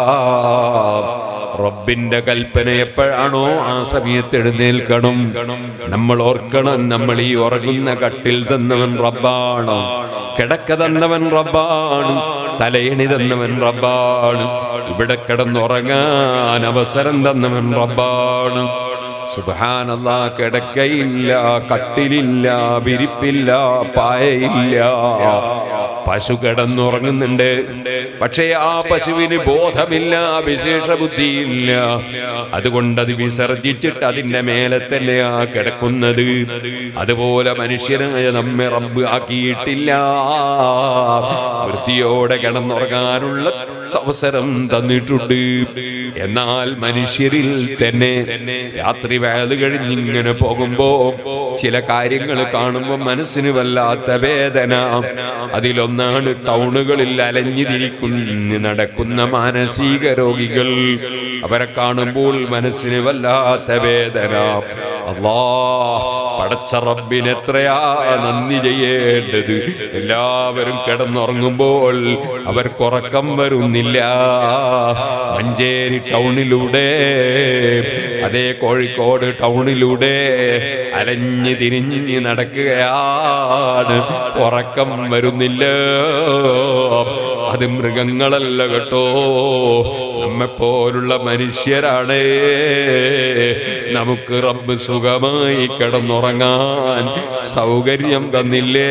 റബ്ബിന്റെ കൽപ്പന എപ്പോഴാണോ ആ സമയത്ത് എഴുന്നേൽക്കണം. നമ്മൾ ഓർക്കണം, നമ്മൾ ഈ ഉറങ്ങുന്ന കട്ടിൽ തന്നവൻ റബ്ബാണ്, കിടക്ക തന്നവൻ റബ്ബാണ്, തലയണി തന്നവൻ റബ്ബാണ്, ഇവിടെ കിടന്നുറങ്ങാൻ അവസരം തന്നവൻ റബ്ബാണ്. സുബ്ഹാനല്ലാഹ്, കിടക്കയില്ല, കട്ടിലില്ല, വിരിപ്പില്ല, പായയില്ല. പശു കിടന്നുറങ്ങുന്നുണ്ട്, പക്ഷേ ആ പശുവിന് ബോധമില്ല, വിശേഷ ബുദ്ധിയില്ല. അതുകൊണ്ട് അത് വിസർജിച്ചിട്ട് അതിന്റെ മേലെ തന്നെയാ കിടക്കുന്നത്. അതുപോലെ മനുഷ്യനായ നമ്മെ റബ്ബ് ആക്കിയിട്ടില്ല. വൃത്തിയോടെ കിടന്നുറങ്ങാനുള്ള അവസരം തന്നിട്ടുണ്ട്. എന്നാൽ മനുഷ്യരിൽ തന്നെ രാത്രി വയത് കഴിഞ്ഞിങ്ങനെ പോകുമ്പോ ചില കാര്യങ്ങൾ കാണുമ്പോൾ മനസ്സിന് വല്ലാത്ത വേദന. അതിലൊന്നാണ് ടൗണുകളിൽ അലഞ്ഞു തിരിക്കുന്ന നടക്കുന്ന മാനസിക രോഗികൾ. അവരെ കാണുമ്പോൾ മനസ്സിന് വല്ലാത്ത വേദന. അല്ലാഹ്, പടച്ച റബ്ബിന് എത്രയാ നന്ദി ചെയ്യേണ്ടത്. എല്ലാവരും കിടന്നുറങ്ങുമ്പോൾ അവർക്കുറക്കം വരുന്നില്ല. മഞ്ചേരി ടൗണിലൂടെ, അതേ കോഴിക്കോട് ടൗണിലൂടെ അലഞ്ഞു തിരിഞ്ഞ് നടക്കുകയാണ്, ഉറക്കം വരുന്നില്ല. അത് മൃഗങ്ങളല്ല കേട്ടോ, നമ്മെപ്പോലുള്ള മനുഷ്യരാണ്. നമുക്ക് റബ്ബ് സുഖമായി കിടന്നുറങ്ങാൻ സൗകര്യം തന്നില്ലേ?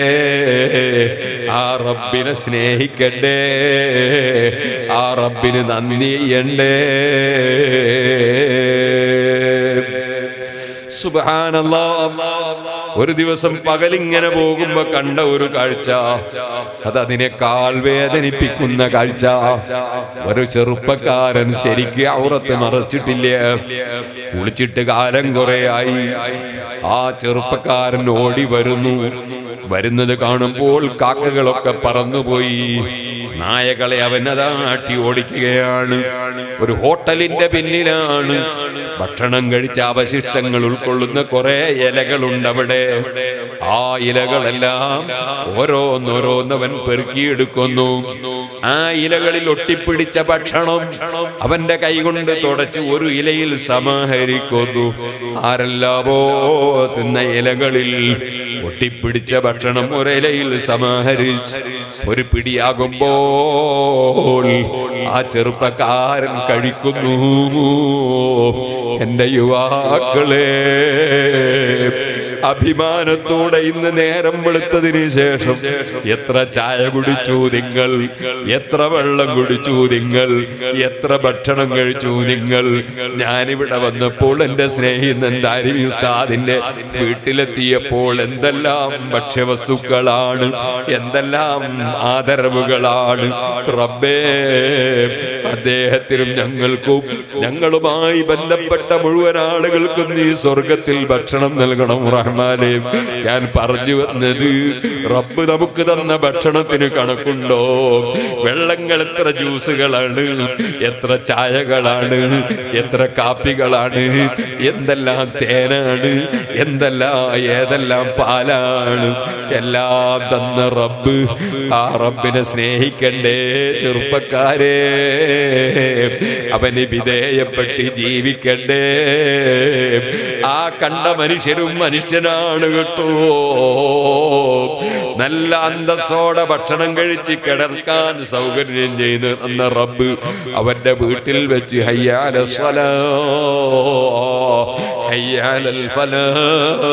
ആ റബ്ബിനെ സ്നേഹിക്കണ്ടേ, ആ റബ്ബിന് നന്ദി ചെയ്യണ്ടേ? സുബ്ഹാനല്ലാഹ്, ഒരു ദിവസം പകലിങ്ങനെ പോകുമ്പോ കണ്ട ഒരു കാഴ്ച, അത് അതിനേക്കാൾ വേദനിപ്പിക്കുന്ന കാഴ്ച. ഒരു ചെറുപ്പക്കാരൻ ശരിക്ക് ഔറത്ത് മറച്ചിട്ടില്ല, കുളിച്ചിട്ട് കാലം കുറേയായി. ആ ചെറുപ്പക്കാരൻ ഓടി വരുന്നു. വരുന്നത് കാണുമ്പോൾ കാക്കകളൊക്കെ പറന്നുപോയി. നായകളെ അവനതാട്ടി ഓടിക്കുകയാണ്. ഒരു ഹോട്ടലിന്റെ പിന്നിലാണ്. ഭക്ഷണം കഴിച്ച അവശിഷ്ടങ്ങൾ ഉൾക്കൊള്ളുന്ന കുറെ ഇലകളുണ്ട് അവിടെ. ആ ഇലകളെല്ലാം ഓരോന്നോരോന്നവൻ പെറുക്കിയെടുക്കുന്നു. ആ ഇലകളിൽ ഒട്ടിപ്പിടിച്ച ഭക്ഷണം അവന്റെ കൈകൊണ്ട് തുടച്ച് ഒരു ഇലയിൽ സമാഹരിക്കുന്നു. ആരെല്ലാമോ തിന്ന ഇലകളിൽ ഒട്ടിപ്പിടിച്ച ഭക്ഷണം ഒരിലയിൽ സമാഹരിച്ച് ഒരു പിടിയാകുമ്പോൾ ആ ചെറുപ്പക്കാരൻ കഴിക്കുന്നു. എന്റെ യുവാക്കളെ, അഭിമാനത്തോടെ ഇന്ന് നേരം വെളുത്തതിന് ശേഷം എത്ര ചായ കുടിച്ചു നിങ്ങൾ, എത്ര വെള്ളം കുടിച്ചു നിങ്ങൾ, എത്ര ഭക്ഷണം കഴിച്ചു നിങ്ങൾ. ഞാനിവിടെ വന്നപ്പോൾ എന്റെ സ്നേഹിതൻ ദാരിമി ഉസ്താദിന്റെ വീട്ടിലെത്തിയപ്പോൾ എന്തെല്ലാം ഭക്ഷ്യവസ്തുക്കളാണ്, എന്തെല്ലാം ആദരവുകളാണ്. റബ്ബേ, അദ്ദേഹത്തിനും ഞങ്ങൾക്കും ഞങ്ങളുമായി ബന്ധപ്പെട്ട മുഴുവൻ ആളുകൾക്കും നീ സ്വർഗത്തിൽ ഭക്ഷണം നൽകണം റഹ്മാനേ. ഞാൻ പറഞ്ഞു വന്നത്, റബ്ബ് നമുക്ക് തന്ന ഭക്ഷണത്തിന് കണക്കുണ്ടോ? വെള്ളങ്ങൾ എത്ര ജ്യൂസുകളാണ്, എത്ര ചായകളാണ്, എത്ര കാപ്പികളാണ്, എന്തെല്ലാം തേനാണ്, ഏതെല്ലാം പാലാണ്. എല്ലാം തന്ന റബ്ബ്, ആ റബ്ബിനെ സ്നേഹിക്കണ്ടേ ചെറുപ്പക്കാരെ? അവന് വിധേയപ്പെട്ട് ജീവിക്കണ്ടേ? ആ കണ്ട മനുഷ്യരും മനുഷ്യനാണ് കേട്ടോ. നല്ല അന്തസ്സോടെ ഭക്ഷണം കഴിച്ച് കിടക്കാൻ സൗകര്യം ചെയ്ത് തന്ന റബ്ബ് അവന്റെ വീട്ടിൽ വെച്ച് ഹയ്യാല സ്വലാ, ഹയ്യാലൽ ഫലാഹ്,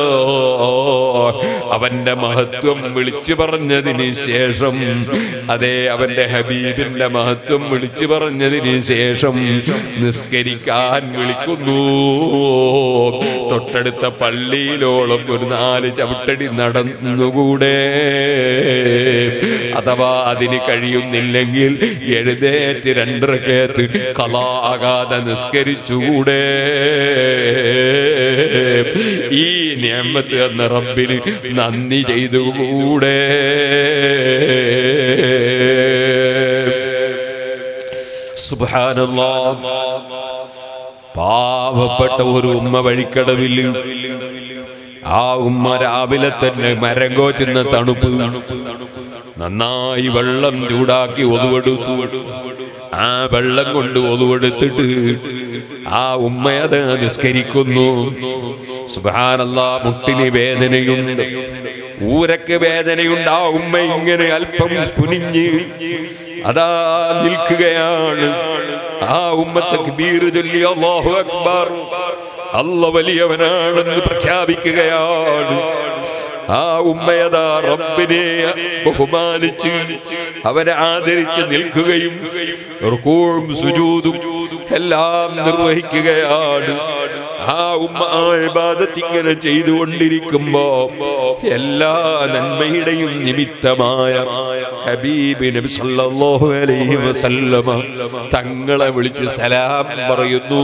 അവന്റെ മഹത്വം വിളിച്ചു പറഞ്ഞതിന് ശേഷം, അതെ, അവന്റെ ഹബീബിന്റെ മഹത്വം വിളിച്ചു പറഞ്ഞതിന് ശേഷം നിസ്കരിക്കാൻ വിളിക്കുന്നു. തൊട്ടടുത്ത പള്ളിയിലോളം ഒരു 4 ചവിട്ടടി നടന്നുകൂടെ? അഥവാ അതിന് കഴിയുന്നില്ലെങ്കിൽ എഴുന്നേറ്റ് 2 റക്അത്ത് ഖളാ ആകാതെ നിസ്കരിച്ചുകൂടെ? ഈ നിഅമത്ത് എന്ന റബ്ബിന് നന്ദി ചെയ്തുകൂടെ? സുബ്ഹാനല്ലാഹ്, പാവപ്പെട്ട ഒരു ഉമ്മ വഴിക്കടവിൽ ആ ഉമ്മ രാവിലെ തന്നെ മരം കോച്ചുന്ന തണുപ്പ് നന്നായി വെള്ളം ചൂടാക്കി ഒതുവെടുത്തു. ആ വെള്ളം കൊണ്ട് ഒതുവെടുത്തിട്ട് ആ ഉമ്മയത് നിസ്കരിക്കുന്നു. സുബ്ഹാനല്ലാഹ്, മുട്ടിന് വേദനയുണ്ട്, ഊരക്ക് വേദനയുണ്ട്. ആ ഉമ്മ ഇങ്ങനെ അല്പം കുനിഞ്ഞ് അതാ നിൽക്കുകയാണ്. ആ ഉമ്മ തക്ബീർ ചൊല്ലി അല്ലാഹു അക്ബർ, അല്ലാഹു വലിയവനാണെന്ന് പ്രഖ്യാപിക്കുകയാണ്. ആ ഉമ്മയതാ റബ്ബിനെ ബഹുമാനിച്ച് അവനെ ആദരിച്ച് നിൽക്കുകയും റുകൂഉം സുജൂദും എല്ലാം നിർവഹിക്കുകയാണ്. ആ ഉമ്മ ആ ഇബാദത്ത് ഇങ്ങനെ ചെയ്തുകൊണ്ടിരിക്കുമ്പോ എല്ലാ നന്മയുടെയും നിമിത്തമായ ഹബീബ് നബി സല്ലല്ലാഹു അലൈഹി വസല്ലമ തങ്ങളെ വിളിച്ച് സലാം പറയുന്നു.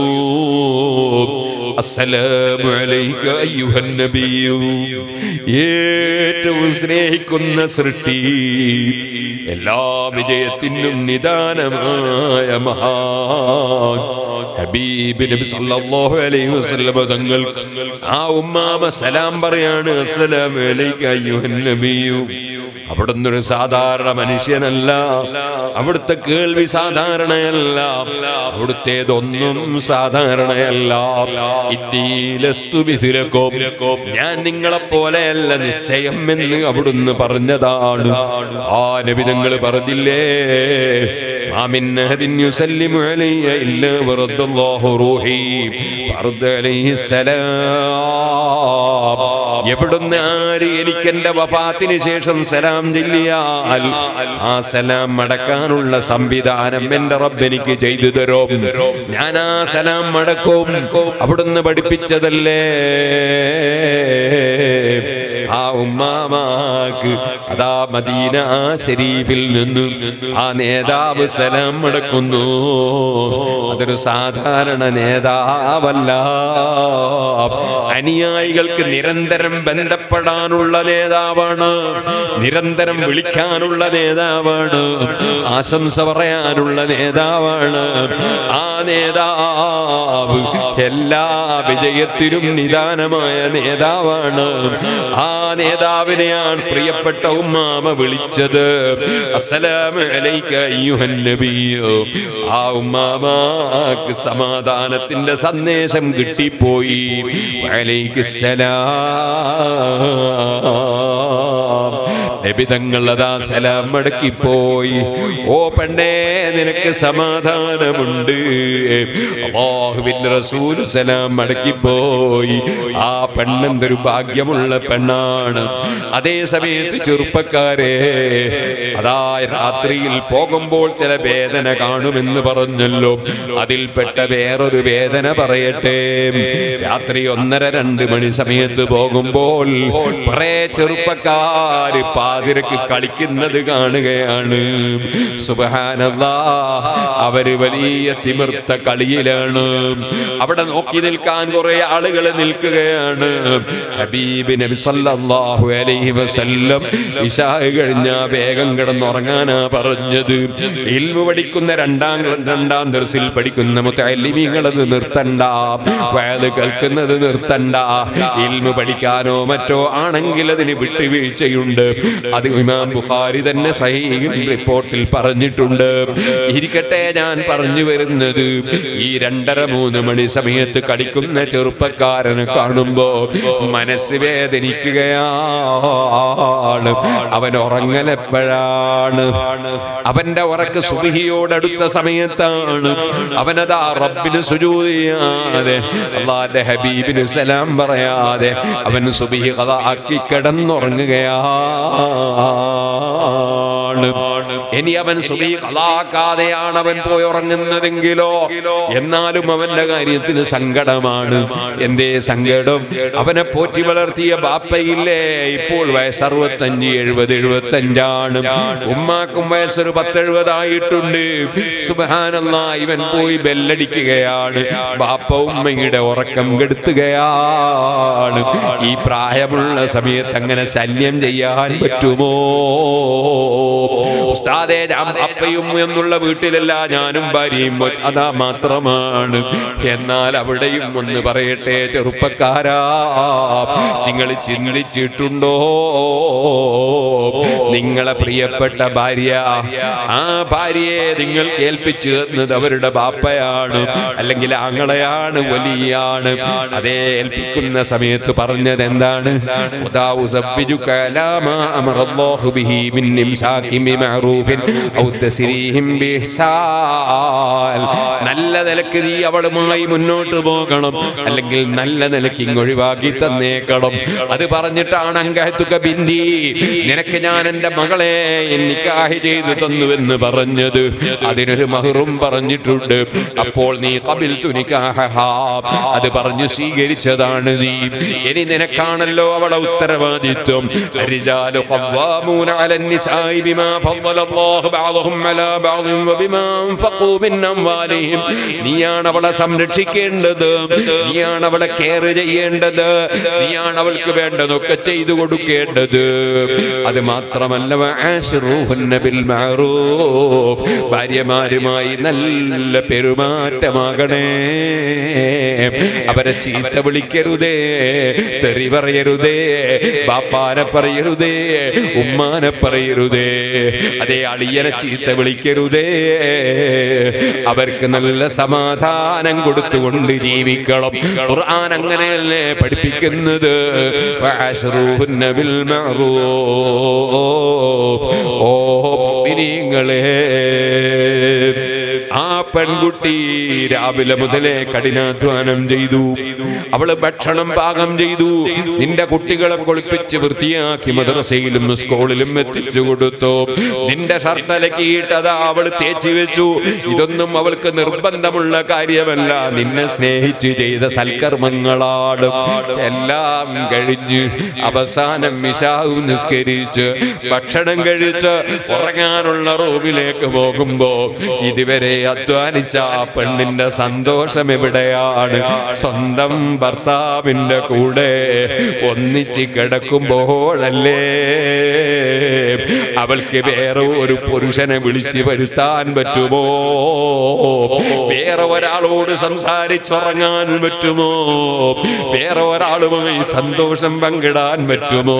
അസ്സലാമു അലൈക അയ്യുഹൻ നബിയു, ഏറ്റവും സ്നേഹിക്കുന്ന സൃഷ്ടി, എല്ലാ വിജയത്തിനും നിദാനമായ മഹാൻ ഹബീബ് നബി സല്ലല്ലാഹു അലൈഹി വസല്ലം തങ്ങൾ ആ ഉമ്മാമ സലാം പറയാണ്. അസ്സലാമു അലൈക അയ്യുഹൻ നബിയു. അവിടുന്ന് ഒരു സാധാരണ മനുഷ്യനല്ല, അവിടുത്തെ കേൾവി സാധാരണയല്ല, അവിടുത്തേതൊന്നും സാധാരണയല്ല. ഞാൻ നിങ്ങളെ പോലെയല്ല നിശ്ചയം എന്ന് അവിടുന്ന് പറഞ്ഞതാണ്. ആ നബി തങ്ങൾ പറഞ്ഞില്ലേ, എവിടുന്ന് ആര് എനിക്ക് എന്റെ വഫാത്തിന് ശേഷം സലാം ചൊല്ലിയാൽ ആ സലാം മടക്കാനുള്ള സംവിധാനം എന്റെ റബ്ബ് എനിക്ക് ചെയ്തു തരും. ഞാൻ ആ സലാം മടക്കും. അവിടുന്ന് പഠിപ്പിച്ചതല്ലേ. ആ ഉമ്മാമാക്ക് അതാ മദീന ശരീഫിൽ നിന്നും ആ നേതാവ് സലാം മടക്കുന്നു. അതൊരു സാധാരണ നേതാവല്ല, അനുയായികൾക്ക് നിരന്തരം ബന്ധപ്പെടാനുള്ള നേതാവാണ്, നിരന്തരം വിളിക്കാനുള്ള നേതാവാണ്, ആശംസ പറയാനുള്ള നേതാവാണ്. ആ നേതാവ് എല്ലാ വിജയത്തിനും നിദാനമായ നേതാവാണ്. ആ നേതാവിനെയാണ് പ്രിയപ്പെട്ട ഉമ്മാമ വിളിച്ചത്. അസ്സലാമു അലൈക അയ്യുഹൻ നബിയു. ആ ഉമ്മാമക്ക് സമാധാനത്തിന്റെ സന്ദേശം കിട്ടിപ്പോയി. നബി തങ്ങൾ അതാ സലാം മടക്കിപ്പോയി. ഓ പെണ്ണേ, നിനക്ക് സമാധാനമുണ്ട്. അല്ലാഹുവിന്റെ റസൂൽ സലാം മടക്കിപ്പോയി. ആ പെണ്ണെന്തൊരു ഭാഗ്യമുള്ള പെണ്ണാണ്. അതേ സമയത്ത് ചെറുപ്പക്കാരെ, അതാ രാത്രിയിൽ പോകുമ്പോൾ ചില വേദന കാണുമെന്ന് പറഞ്ഞല്ലോ, അതിൽപ്പെട്ട വേറൊരു വേദന പറയട്ടെ. രാത്രി 1:30-2 മണി സമയത്ത് പോകുമ്പോൾ കുറെ ചെറുപ്പക്കാര് പാതിരക്ക് കളിക്കുന്നത് കാണുകയാണ്. സുബ്ഹാനല്ലാഹ്, അവര് വലിയ തിമിർത്ത കളിയിലാണ്. അവിടെ നോക്കി നിൽക്കാൻ കുറെ ആളുകൾ നിൽക്കുകയാണ്. ഹബീബ് നബി സല്ലല്ലാഹു അലൈഹി വസല്ലം ഇശാ കഴിഞ്ഞ വേഗം കിടന്നുറങ്ങാനാ പറഞ്ഞത്. ഇൽമു പഠിക്കുന്ന രണ്ടാം ദർസിൽ പഠിക്കുന്ന മുതഅല്ലിമീങ്ങളത് നിർത്തണ്ട, വഅദ് കേൾക്കുന്നത് നിർത്തണ്ട. ഇൽമു പഠിക്കാനോ മറ്റോ ആണെങ്കിൽ അതിന് വിട്ടുവീഴ്ചയുണ്ട്. അത് ഇമാം ബുഖാരി തന്നെ സഹീഹ് റിപ്പോർട്ടിൽ പറഞ്ഞിട്ടുണ്ട്. ഇരിക്കട്ടെ, ഞാൻ പറഞ്ഞു വരുന്നത്, ഈ 2:30-3 മണി സമയത്ത് കളിക്കുന്ന ചെറുപ്പക്കാരനെ കാണുമ്പോ മനസ്സ് വേദനിക്കുകയാണ്. അവൻ ഉറങ്ങലെപ്പോഴാണ്? അവന്റെ ഉറക്ക് സുബ്ഹിയോടടുത്ത സമയത്താണ്. അവനതാ റബ്ബിന് സുജൂദ് ചെയ്യാതെ, അല്ലാഹുവിന്റെ ഹബീബിന് സലാം പറയാതെ അവൻ സുബ്ഹി ഖദാ ആക്കി കിടന്നുറങ്ങുകയാണ്. ഇനി അവൻ സുബ്ഹി ഖദാക്കാതെയാണ് അവൻ പോയി ഉറങ്ങുന്നതെങ്കിലോ, എന്നാലും അവന്റെ കാര്യത്തിന് സങ്കടമാണ്. എന്തേ സങ്കടം? അവനെ പോറ്റി വളർത്തിയ ബാപ്പയില്ലേ, ഇപ്പോൾ വയസ്സ് 65, 70, 75 ഉമ്മാക്കും വയസ്സൊരു 10-70 ആയിട്ടുണ്ട്. സുബ്ഹാനല്ലാഹ്, ഇവൻ പോയി ബെല്ലടിക്കുകയാണ്. ബാപ്പ ഉമ്മയുടെ ഉറക്കം കെടുത്തുകയാണ്. ഈ പ്രായമുള്ള സമയത്ത് അങ്ങനെ ശല്യം ചെയ്യാൻ പറ്റുമോ? ഉസ്താദേ അപ്പയും എന്നുള്ള വീട്ടിലല്ല ഞാനും ഭാര്യയും അതാ മാത്രമാണ്. എന്നാൽ അവിടെയും ഒന്ന് പറയട്ടെ ചെറുപ്പക്കാരാ, നിങ്ങൾ ചിന്തിച്ചിട്ടുണ്ടോ നിങ്ങളെ പ്രിയപ്പെട്ട ഭാര്യ, ആ ഭാര്യയെ നിങ്ങൾ കേൾപ്പിച്ചു തന്നത് അവരുടെ ബാപ്പയാണ്, അല്ലെങ്കിൽ ആങ്ങളെയാണ്, വലിയാണ്. അതേ ഏൽപ്പിക്കുന്ന സമയത്ത് പറഞ്ഞത് എന്താണ്? നല്ല നിലക്ക് നീ അവളുമായി മുന്നോട്ട് പോകണം, അല്ലെങ്കിൽ നല്ല നിലക്ക് ഇങ്ങൊഴിവാക്കി തന്നേക്കണം. അത് പറഞ്ഞിട്ടാണ് അങ്കഹത്തുക ബിന്ദി, നിനക്ക് ഞാൻ എന്റെ മകളെ നിക്കാഹ് ചെയ്തു തന്നുവെന്ന് പറഞ്ഞത്. അതിനൊരു മഹറും പറഞ്ഞിട്ടുണ്ട്. അപ്പോൾ നീ ഖബിൽതു നിക്കാഹഹാ, അത് പറഞ്ഞു സ്വീകരിച്ചതാണ് നീ. ഇനി നിനക്കാണല്ലോ അവളെ ഉത്തരവാദിത്വം. الرجال قوامون على النساء بما فضل الله بعضهم على بعض وبما أنفقوا من أموالهم. നീയാണ് അവളെ സംരക്ഷിക്കേണ്ടത്, നീയാണ് അവളെ കെയർ ചെയ്യേണ്ടത്, നീയാണ് അവൾക്ക് വേണ്ടതൊക്കെ ചെയ്തു കൊടുക്കേണ്ടത്. അത് മാത്രമല്ല വഅശ്റുഹുന്ന ബിൽ മഅറൂഫ്, ഭാര്യമാരുമായി നല്ല പെരുമാറ്റമാകണേ. അവരെ ചീത്ത വിളിക്കരുതേ, തെറി പറയരുതേ, ബാപ്പാനെ പറയരുതേ, ഉമ്മാനെ പറയരുതേ, അതേ അളിയനെ ചീത്ത വിളിക്കരുതേ. അവർക്ക് നല്ല സമാധാനം കൊടുത്തുകൊണ്ട് ജീവിക്കണം. ഖുർആൻ അങ്ങനെയല്ലേ പഠിപ്പിക്കുന്നത്? വഅശ്റുഹുന്ന ബിൽ മഅറൂഫ്. ഓ മുഅ്മിനീങ്ങളെ, ആ പെൺകുട്ടി രാവിലെ മുതലേ കഠിനാധ്വാനം ചെയ്തു. അവള് ഭക്ഷണം പാകം ചെയ്തു. നിന്റെ കുട്ടികളെ കുളിപ്പിച്ച് വൃത്തിയാക്കി മദ്രസയിലും സ്കൂളിലും എത്തിച്ചു കൊടുത്തു. നിന്റെ ഷർട്ടലക്കിയിട്ടതാ അവൾ തേച്ചു വെച്ചു. ഇതൊന്നും അവൾക്ക് നിർബന്ധമുള്ള കാര്യമല്ല, നിന്നെ സ്നേഹിച്ച് ചെയ്ത സൽക്കർമ്മങ്ങളാണ്. എല്ലാം കഴിഞ്ഞ് അവസാനം ഇശാഉ നിസ്കരിച്ച് ഭക്ഷണം കഴിച്ച് ഉറങ്ങാനുള്ള റൂമിലേക്ക് പോകുമ്പോ ഇതുവരെ അധ്വാനിച്ച ആ പെണ്ണിന്റെ സന്തോഷം എവിടെയാണ്? സ്വന്തം ഭർത്താവിന്റെ കൂടെ ഒന്നിച്ച് കിടക്കുമ്പോഴല്ലേ അവൾക്ക് വേറെ ഒരു പുരുഷനെ വിളിച്ച് വരുത്താൻ പറ്റുമോ? വേറെ ഒരാളോട് സംസാരിച്ചുറങ്ങാൻ പറ്റുമോ? വേറെ ഒരാളുമായി സന്തോഷം പങ്കിടാൻ പറ്റുമോ?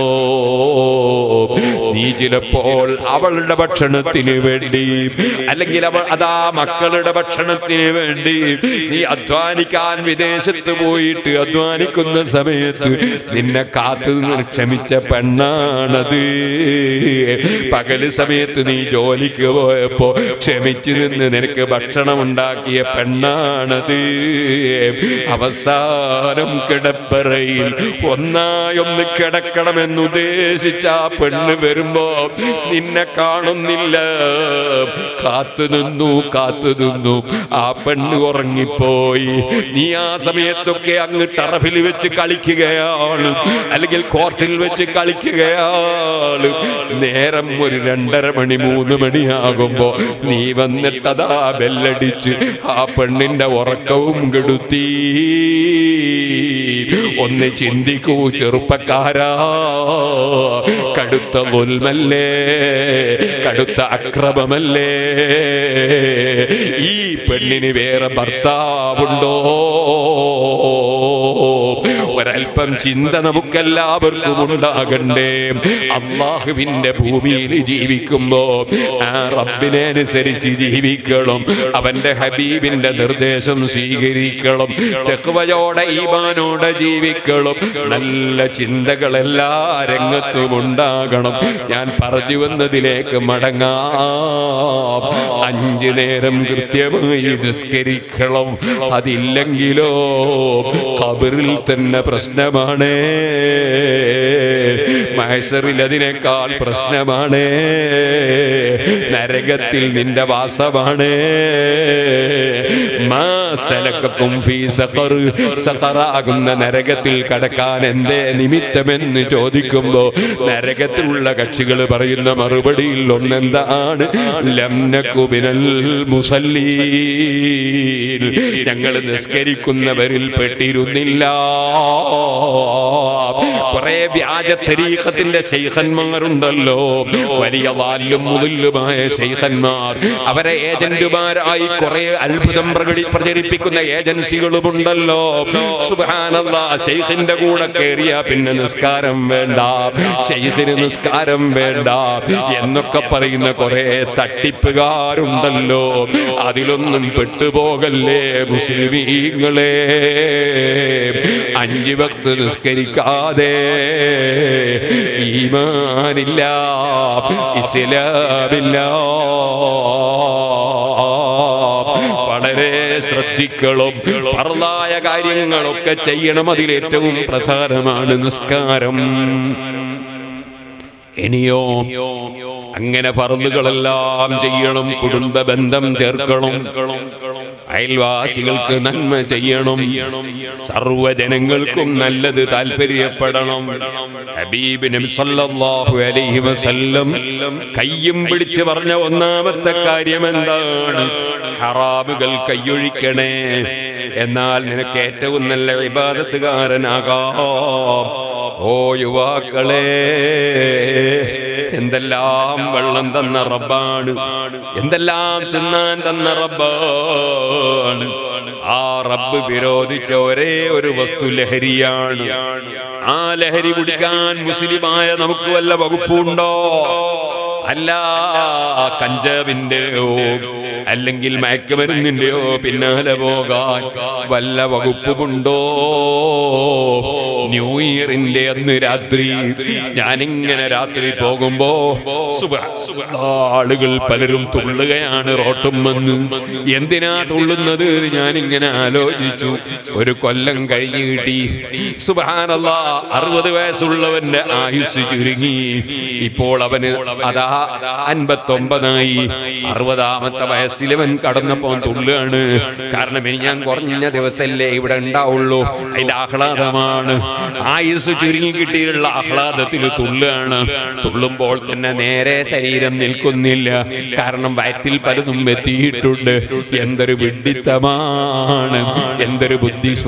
നീ ചിലപ്പോൾ അവളുടെ ഭക്ഷണത്തിന് വേണ്ടി, അല്ലെങ്കിൽ അതാ മക്കളുടെ ഭക്ഷണത്തിന് വേണ്ടി നീ അധ്വാനിക്കാൻ വിദേശത്ത് പോയിട്ട് അധ്വാനിക്കുന്ന സമയത്ത് നിന്നെ കാത്തു ക്ഷമിച്ച പെണ്ണാണത്. പകല് സമയത്ത് നീ ജോലിക്ക് പോയപ്പോ ക്ഷമിച്ചു നിന്ന് നിനക്ക് ഭക്ഷണം ഉണ്ടാക്കിയ പെണ്ണാണത്. അവസാനം കിടപ്പറയിൽ ഒന്നായൊന്ന് കിടക്കണമെന്നുദ്ദേശിച്ച ആ പെണ്ണ് വരുമ്പോ നിന്നെ കാണുന്നില്ല. കാത്തുനിന്നു ആ പെണ്ണ് ഉറങ്ങിപ്പോയി. നീ ആ സമയത്തൊക്കെ അങ്ങ് ടറഫിൽ വെച്ച് കളിക്കുകയാണ്, അല്ലെങ്കിൽ കോർട്ടിൽ വെച്ച് കളിക്കുകയാണ്. നേരം ഒരു 2:30 മണി 3 മണിയാകുമ്പോ നീ വന്നിട്ടതാ ബെല്ലടിച്ച് ആ പെണ്ണിന്റെ ഉറക്കവും കെടുത്തി. ഒന്ന് ചിന്തിക്കൂ ചെറുപ്പക്കാരാ, കടുത്ത ദുൽമല്ലേ, കടുത്ത അക്രമമല്ലേ? ഈ പെണ്ണിന് വേറെ ഭർത്താവുണ്ടോ? ഒരൽപ്പം ചിന്ത നമുക്കെല്ലാവർക്കും ഉണ്ടാകണ്ടേ? അള്ളാഹുവിന്റെ ഭൂമിയിൽ ജീവിക്കുമ്പോ ആ റബ്ബിനെ അനുസരിച്ച് ജീവിക്കണം. അവന്റെ ഹബീബിന്റെ നിർദ്ദേശം സ്വീകരിക്കണം. തഖ്വയോടെ ഈമാനോടെ ജീവിക്കണം. നല്ല ചിന്തകൾ എല്ലാ രംഗത്തും ഉണ്ടാകണം. ഞാൻ പറഞ്ഞു വന്നതിലേക്ക് മടങ്ങാം. 5 നേരം കൃത്യമായി നിസ്കരിക്കണം. അതില്ലെങ്കിലോ ഖബറിൽ തന്നെ പ്രശ്നമാണ്. മഹ്ശറിൽ അതിനേക്കാൾ പ്രശ്നമാണ്. നരകത്തിൽ നിന്റെ വാസമാണ്. മാ സലക്കക്കും ഫീ സഖർ, സഖറാകുന്ന നരകത്തിൽ കടക്കാൻ എന്തേ നിമിത്തമെന്ന് ചോദിക്കുമ്പോൾ നരകത്തിലുള്ള കക്ഷികൾ പറയുന്ന മറുപടിയിൽ ഒന്നെന്താണ്? ലം നകു മിനൽ മുസല്ലീൻ, ഞങ്ങൾ നിസ്കരിക്കുന്നവരിൽ പെട്ടിരുന്നില്ല. കുറെ വ്യാജ തരീഖത്തിന്റെ ശൈഖന്മാരുണ്ടല്ലോ, വലിയ വാല്ലും മുതലുമായ ശൈഖന്മാർ. അവരെ ഏജന്റുമാരായി കുറെ അത്ഭുതം പ്രചരിപ്പിക്കുന്ന ഏജൻസികളുമുണ്ടല്ലോ. സുബ്ഹാനല്ലാഹ്, ശൈഖിന്റെ കൂടെ കയറിയ പിന്നെ നിസ്കാരം വേണ്ട, ശൈഖിന് നിസ്കാരം വേണ്ട എന്നൊക്കെ പറയുന്ന കുറെ തട്ടിപ്പുകാരുണ്ടല്ലോ. അതിലൊന്നും പെട്ടുപോകല്ലേ മുസ്ലിമീങ്ങളെ. 5 വക്ത് നിസ്കരിക്കാതെ ഈമാനില്ല, ഇസ്ലാമില്ല. വളരെ ശ്രദ്ധിക്കണം. ഫർളായ കാര്യങ്ങളൊക്കെ ചെയ്യണം. അതിലേറ്റവും പ്രധാനമാണ് നിസ്കാരം. ഇനിയോ അങ്ങനെ ഫർളുകളെല്ലാം ചെയ്യണം. കുടുംബ ബന്ധം ചേർക്കണം, അയൽവാസികൾക്ക് നന്മ ചെയ്യണം, സർവ്വജനങ്ങൾക്കും നല്ലത് താല്പര്യപ്പെടണം. ഹബീബ് നബി സല്ലല്ലാഹു അലൈഹി വസല്ലം കയ്യും പിടിച്ച് പറഞ്ഞ ഒന്നാമത്തെ കാര്യം എന്താണ്? ഹറാമുകൾ കൈയൊഴിക്കണേ, എന്നാൽ നിനക്ക് ഏറ്റവും നല്ല ഇബാദത്തുകാരനാകാം. ഓ യുവാക്കളെ, എന്തെല്ലാം വെള്ളം തന്ന റബ്ബാണ്, എന്തെല്ലാം തിന്നാൻ തന്ന റബ്ബാണ്. ആ റബ്ബ് വിരോധിച്ച ഒരേ ഒരു വസ്തു ലഹരിയാണ്. ആ ലഹരി കുടിക്കാൻ മുസ്ലിമായ നമുക്ക് വല്ല വകുപ്പുണ്ടോ? അല്ല, കഞ്ചാവിന്റെയോ അല്ലെങ്കിൽ മയക്കുമരുന്നിന്റെയോ പിന്നാലെ പോകാൻ വല്ല വകുപ്പുമുണ്ടോ? ന്യൂ ഇയറിന്റെ അന്ന് രാത്രി ഞാനിങ്ങനെ രാത്രി പോകുമ്പോ ആളുകൾ പലരും തുള്ളുകയാണ് റോട്ടും വന്ന്. എന്തിനാ തുള്ളുന്നത് ഞാനിങ്ങനെ ആലോചിച്ചു. ഒരു കൊല്ലം കഴിഞ്ഞ് കിട്ടി. സുബ്ഹാനല്ലാഹ്, 60 വയസ്സുള്ളവന്റെ ആയുസ് ചുരുങ്ങി. ഇപ്പോൾ അവന് അതാ 59ആയി. 60ാമത്തെ വയസ്സിലവൻ കടന്നപ്പോ തുള്ളുകയാണ്. കാരണം ഇനി ഞാൻ കുറഞ്ഞ ദിവസമല്ലേ ഇവിടെ ഉണ്ടാവുള്ളൂ. അതിന്റെ ആഹ്ലാദമാണ്. ആയുസ് ചുരുങ്ങി കിട്ടിയുള്ള ആഹ്ലാദത്തിൽ തുള്ളുകയാണ്. തുള്ളുമ്പോൾ തന്നെ നേരെ ശരീരം നിൽക്കുന്നില്ല. കാരണം വയറ്റിൽ പലതും എത്തിയിട്ടുണ്ട്. എന്തൊരു വിഡ്ഢിത്തമാണ്, എന്തൊരു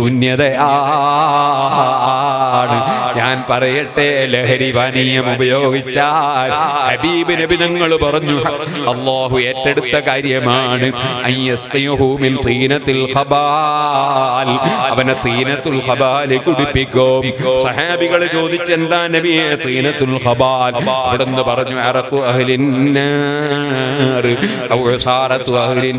ബുദ്ധിശൂന്യതയാണ്. ഞാൻ പറയട്ടെ, ലഹരി പാനീയം ഉപയോഗിച്ചാൽ ഹബീബ് നബി തങ്ങൾ പറഞ്ഞു, അല്ലാഹു ഏറ്റെടുത്ത കാര്യമാണ്. അവനെ തീനത്തുൽ ഖബാൽ കുടിപ്പിക്കും. സഹാബികൾ ചോദിച്ചു, എന്താ നബിയെ തീനത്തുൽ ഖബാൽ? അവിടുന്ന് പറഞ്ഞു, അറഖു അഹ്ലിന്നാർ ഔ ഉസാറതു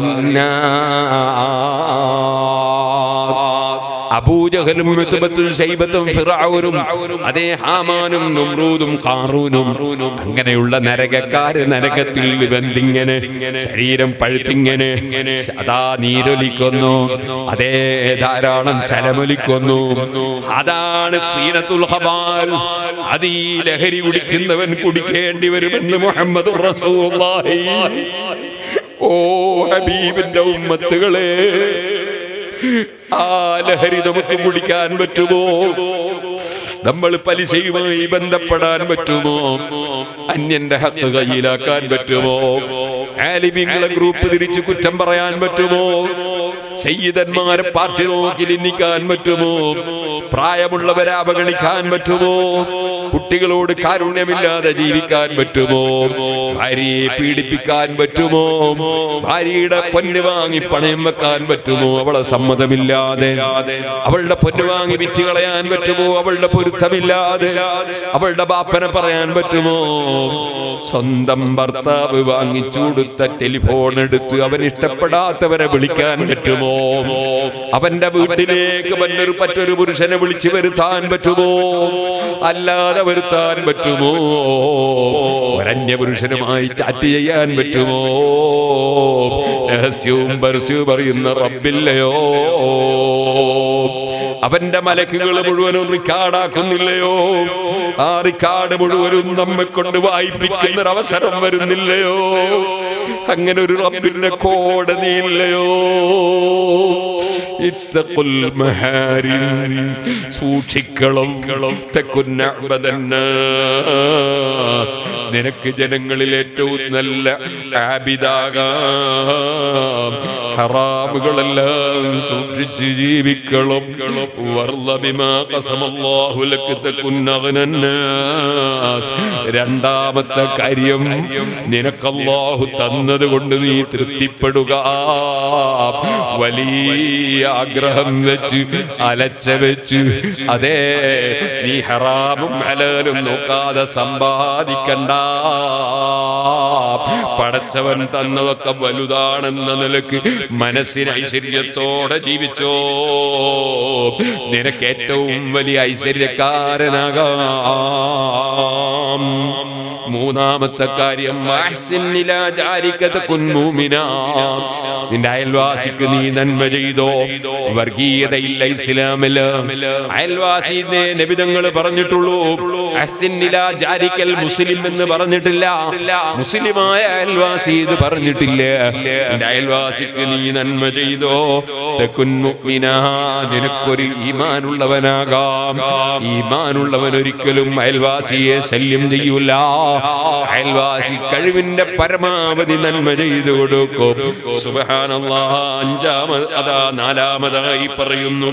അഹ്ലിന്നാർ. അബൂജഹലും ഉത്ബത്തും ശൈബത്തും ഫിർഔനും അതേ ഹാമാനും നമ്രൂദും ഖാറൂനും അങ്ങനെയുള്ള നരകക്കാര് നരകത്തിൽ വെന്തിങ്ങനെ ശരീരം പഴുത്തിങ്ങനെ അതാ നീരൊലിക്കുന്നു. അതേ ധാരാളം ചലമൊലിക്കുന്നു. അതാണ് സീനത്തുൽ ഖബാൽ. അത് ഈ ലഹരി കുടിക്കുന്നവൻ കുടിക്കേണ്ടി വരുമെന്ന് മുഹമ്മദുർ റസൂലുള്ളാഹി. ഓ ഹബീബിന്റെ ഉമ്മത്തുകളെ, ആ ലഹരി നമുക്ക് കുടിക്കാൻ പറ്റുമോ? നമ്മൾ പലിശയുമായി ബന്ധപ്പെടാൻ പറ്റുമോ? അന്യന്റെ ഹക്ക് കയ്യിലാക്കാൻ പറ്റുമോ? ആലിമീങ്ങളെ ഗ്രൂപ്പ് തിരിച്ച് കുറ്റം പറയാൻ പറ്റുമോ? സയ്യിദന്മാരെ പാർട്ടി നോക്കി നിന്ദിക്കാൻ പറ്റുമോ? പ്രായമുള്ളവരെ അവഗണിക്കാൻ പറ്റുമോ? കുട്ടികളോട് കാരുണ്യമില്ലാതെ ജീവിക്കാൻ പറ്റുമോ? ഭാര്യയെ പീഡിപ്പിക്കാൻ പറ്റുമോ? ഭാര്യയുടെ പൊന്ന് വാങ്ങി പണയം വെക്കാൻ പറ്റുമോ? അവളെ സമ്മതമില്ലാതെ അവളുടെ പൊന്ന് വാങ്ങി വിറ്റ് കളയാൻ പറ്റുമോ? അവളുടെ പൊരുത്തമില്ലാതെ അവളുടെ ബാപ്പനെ പറയാൻ പറ്റുമോ? സ്വന്തം ഭർത്താവ് വാങ്ങിച്ചു കൊടുത്ത ടെലിഫോൺ എടുത്ത് അവൻ ഇഷ്ടപ്പെടാത്തവരെ വിളിക്കാൻ പറ്റുമോ? അവന്റെ വീട്ടിലേക്ക് മറ്റൊരു പുരുഷനെ വിളിച്ചു വരുത്താൻ പറ്റുമോ? അല്ലാതെ വരുത്താൻ പറ്റുമോ? ഒരന്യ പുരുഷനുമായി ചാറ്റ് ചെയ്യാൻ പറ്റുമോ? രഹസ്യവും പരസ്യവും പറയുന്ന റബ്ബില്ലയോ? അവന്റെ മലക്കുകൾ മുഴുവനും റിക്കാർഡാക്കുന്നില്ലയോ? ആ റിക്കാർഡ് മുഴുവനും നമ്മെ കൊണ്ട് വായിപ്പിക്കുന്ന ഒരു അവസരം വരുന്നില്ലയോ? അങ്ങനെ ഒരു റബ്ബിന്റെ കോടതിയില്ലയോ? ഇത്തഖുൽ മഹാരിം, സൂക്ഷിക്കണം. തകുന്ന അബ്ദന്നാസ്, നിനക്ക് ജനങ്ങളിൽ ഏറ്റവും നല്ല ആബിദാകാം. ഹറാമുകളെല്ലാം സൂക്ഷിച്ച് ജീവിക്കണം. വർള ബിമാ ഖസമല്ലാഹു ലക തകുന്ന അഗ്നന്നാസ്, രണ്ടാമത്തെ കാര്യം നിനക്ക് അല്ലാഹു തന്നത് കൊണ്ട് നീ തൃപ്തിപ്പെടുക. വലിയ ആഗ്രഹം വെച്ച് അലച്ച വെച്ച് അതേ നീ ഹറാമും ഹലാലും നോക്കാതെ സമ്പാദിക്കണ്ട. പടച്ചവൻ തന്നതൊക്കെ വലുതാണെന്ന നിലക്ക് മനസ്സിന് ഐശ്വര്യത്തോടെ ജീവിച്ചോ. നിനക്ക് ഏറ്റവും വലിയ ഐശ്വര്യക്കാരനാകാം. മൂന്നാമത്തെ കാര്യം നിന്റെ അയൽവാസിക്ക് നീ നന്മ ചെയ്തോ. വർഗീയതയില്ല ഇസ്ലാമില്. അയൽവാസി നബിതങ്ങൾ പറഞ്ഞിട്ടുള്ളൂ. മുസ്ലിം എന്ന് പറഞ്ഞിട്ടില്ല. മുസ്ലിമായ അയൽവാസി ഇത് പറഞ്ഞിട്ടില്ല. നിന്റെ അയൽവാസിക്ക് നീ നന്മ ചെയ്തോ. നിനക്കൊരു ഈമാനുള്ളവനാകാം. ഈമാനുള്ളവൻ ഒരിക്കലും അയൽവാസിയെ ശല്യം ചെയ്യൂല. അയൽവാസി കഴിവിന്റെ പരമാവധി നന്മ ചെയ്തു കൊടുക്കും. സുബ്ഹാനല്ലാഹ്. നാലാമതായി പറയുന്നു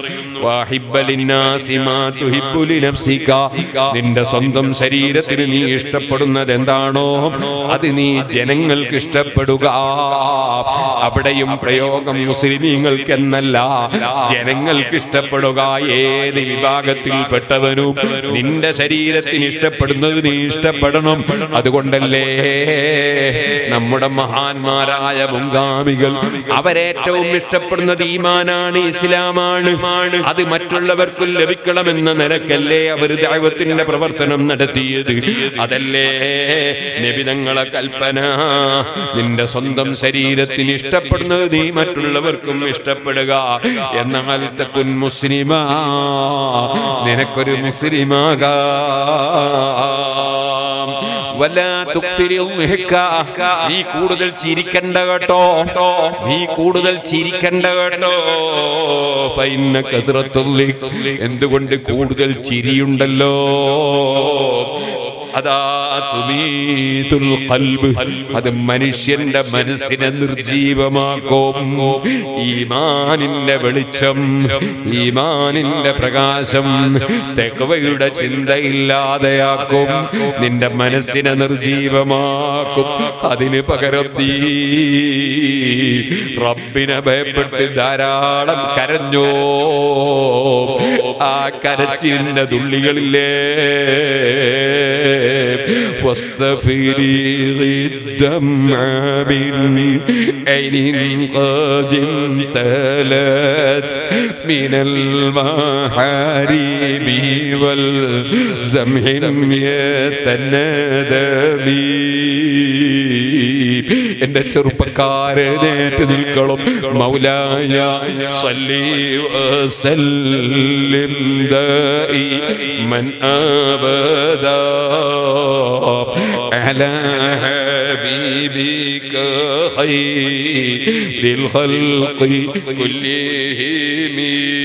നിന്റെ സ്വന്തം ശരീരത്തിന് നീ ഇഷ്ടപ്പെടുന്നത് എന്താണോ അത് നീ ജനങ്ങൾക്ക് ഇഷ്ടപ്പെടുക. അവിടെയും പ്രയോഗം മുസ്ലിമീങ്ങൾക്ക് എന്നല്ല, ജനങ്ങൾക്ക് ഇഷ്ടപ്പെടുക. ഏത് വിഭാഗത്തിൽപ്പെട്ടവനും നിന്റെ ശരീരത്തിന് ഇഷ്ടപ്പെടുന്നത് നീ ഇഷ്ടപ്പെടണം. അതുകൊണ്ടല്ലേ നമ്മുടെ മഹാന്മാരായ മുൻഗാമികൾ അവരേറ്റവും ഇഷ്ടപ്പെടുന്നത് ഈമാനാണ്, ഇസ്ലാമാണ്. അത് മറ്റുള്ളവർക്കും ലഭിക്കണമെന്ന നിലക്കല്ലേ അവർ ദഅവത്തിന്റെ പ്രവർത്തനം നടത്തിയത്. അതല്ലേ നബി തങ്ങളെ കൽപ്പന. നിന്റെ സ്വന്തം ശരീരത്തിന് ഇഷ്ടപ്പെടുന്നത് നീ മറ്റുള്ളവർക്കും ഇഷ്ടപ്പെടുക. എന്നാൽ തകുൻ മുസ്ലിമാ, നിനക്കൊരു മുസ്ലിമാകാം. നീ കൂടുതൽ ചിരിക്കണ്ട കേട്ടോ. നീ കൂടുതൽ ചിരിക്കണ്ട കേട്ടോ. എന്തുകൊണ്ട് കൂടുതൽ ചിരിയുണ്ടല്ലോ. അതാ തുമീതുൽ ഖൽബ്, അത് മനുഷ്യന്റെ മനസ്സിനെ നിർജീവമാക്കും. ഈമാനിന്റെ വെളിച്ചം, ഈമാനിന്റെ പ്രകാശം തഖ്വയുടെ ചിന്തയില്ലാതെയാക്കും. നിന്റെ മനസ്സിനെ നിർജീവമാക്കും. അതിന് പകരം നീ റബ്ബിനെ ഭയപ്പെട്ട് ധാരാളം കരഞ്ഞോ. ആ കരച്ചിലിന്റെ തുള്ളികളില്ലേ واستفرغ الدمع بالعين قد امتلت من المحاريب والزمح يتندمي. എന്റെ ചെറുപ്പക്കാരെ നേറ്റ് നിൽക്കണം. മൗലായ സല്ലി വസല്ലിം ദായിമൻ അബദാ അലാ ഹബീബിക ഖൈറിൽ ഖൽഖി കുല്ലിഹിം.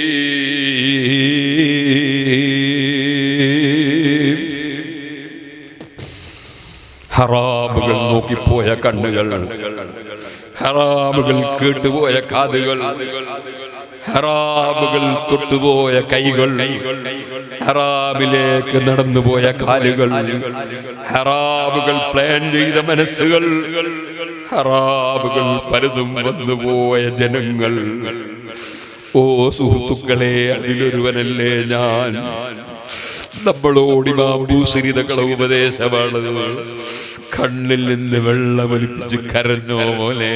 ഹറാമുകൾ നോക്കിപ്പോയ കണ്ണുകൾ, ഹറാമുകൾ കേട്ടുപോയ കാതുകൾ, ഹറാമുകൾ തൊട്ടുപോയ കൈകൾ, ഹറാമിലേക്ക് നടന്നുപോയ കാലുകൾ, ഹറാമുകൾ പ്ലാൻ ചെയ്ത മനസ്സുകൾ, ഹറാമുകൾ പലതും വന്നുപോയ ജനങ്ങൾ. ഓ സുഹൃത്തുക്കളെ, അതിലൊരുവനല്ലേ ഞാൻ. നമ്മളോട് ഇമാം ബൂസരി തങ്ങളുടെ ഉപദേശമാണ്. കണ്ണിൽ നിന്ന് വെള്ളമൊലിപ്പിച്ച് കരഞ്ഞോ പോലെ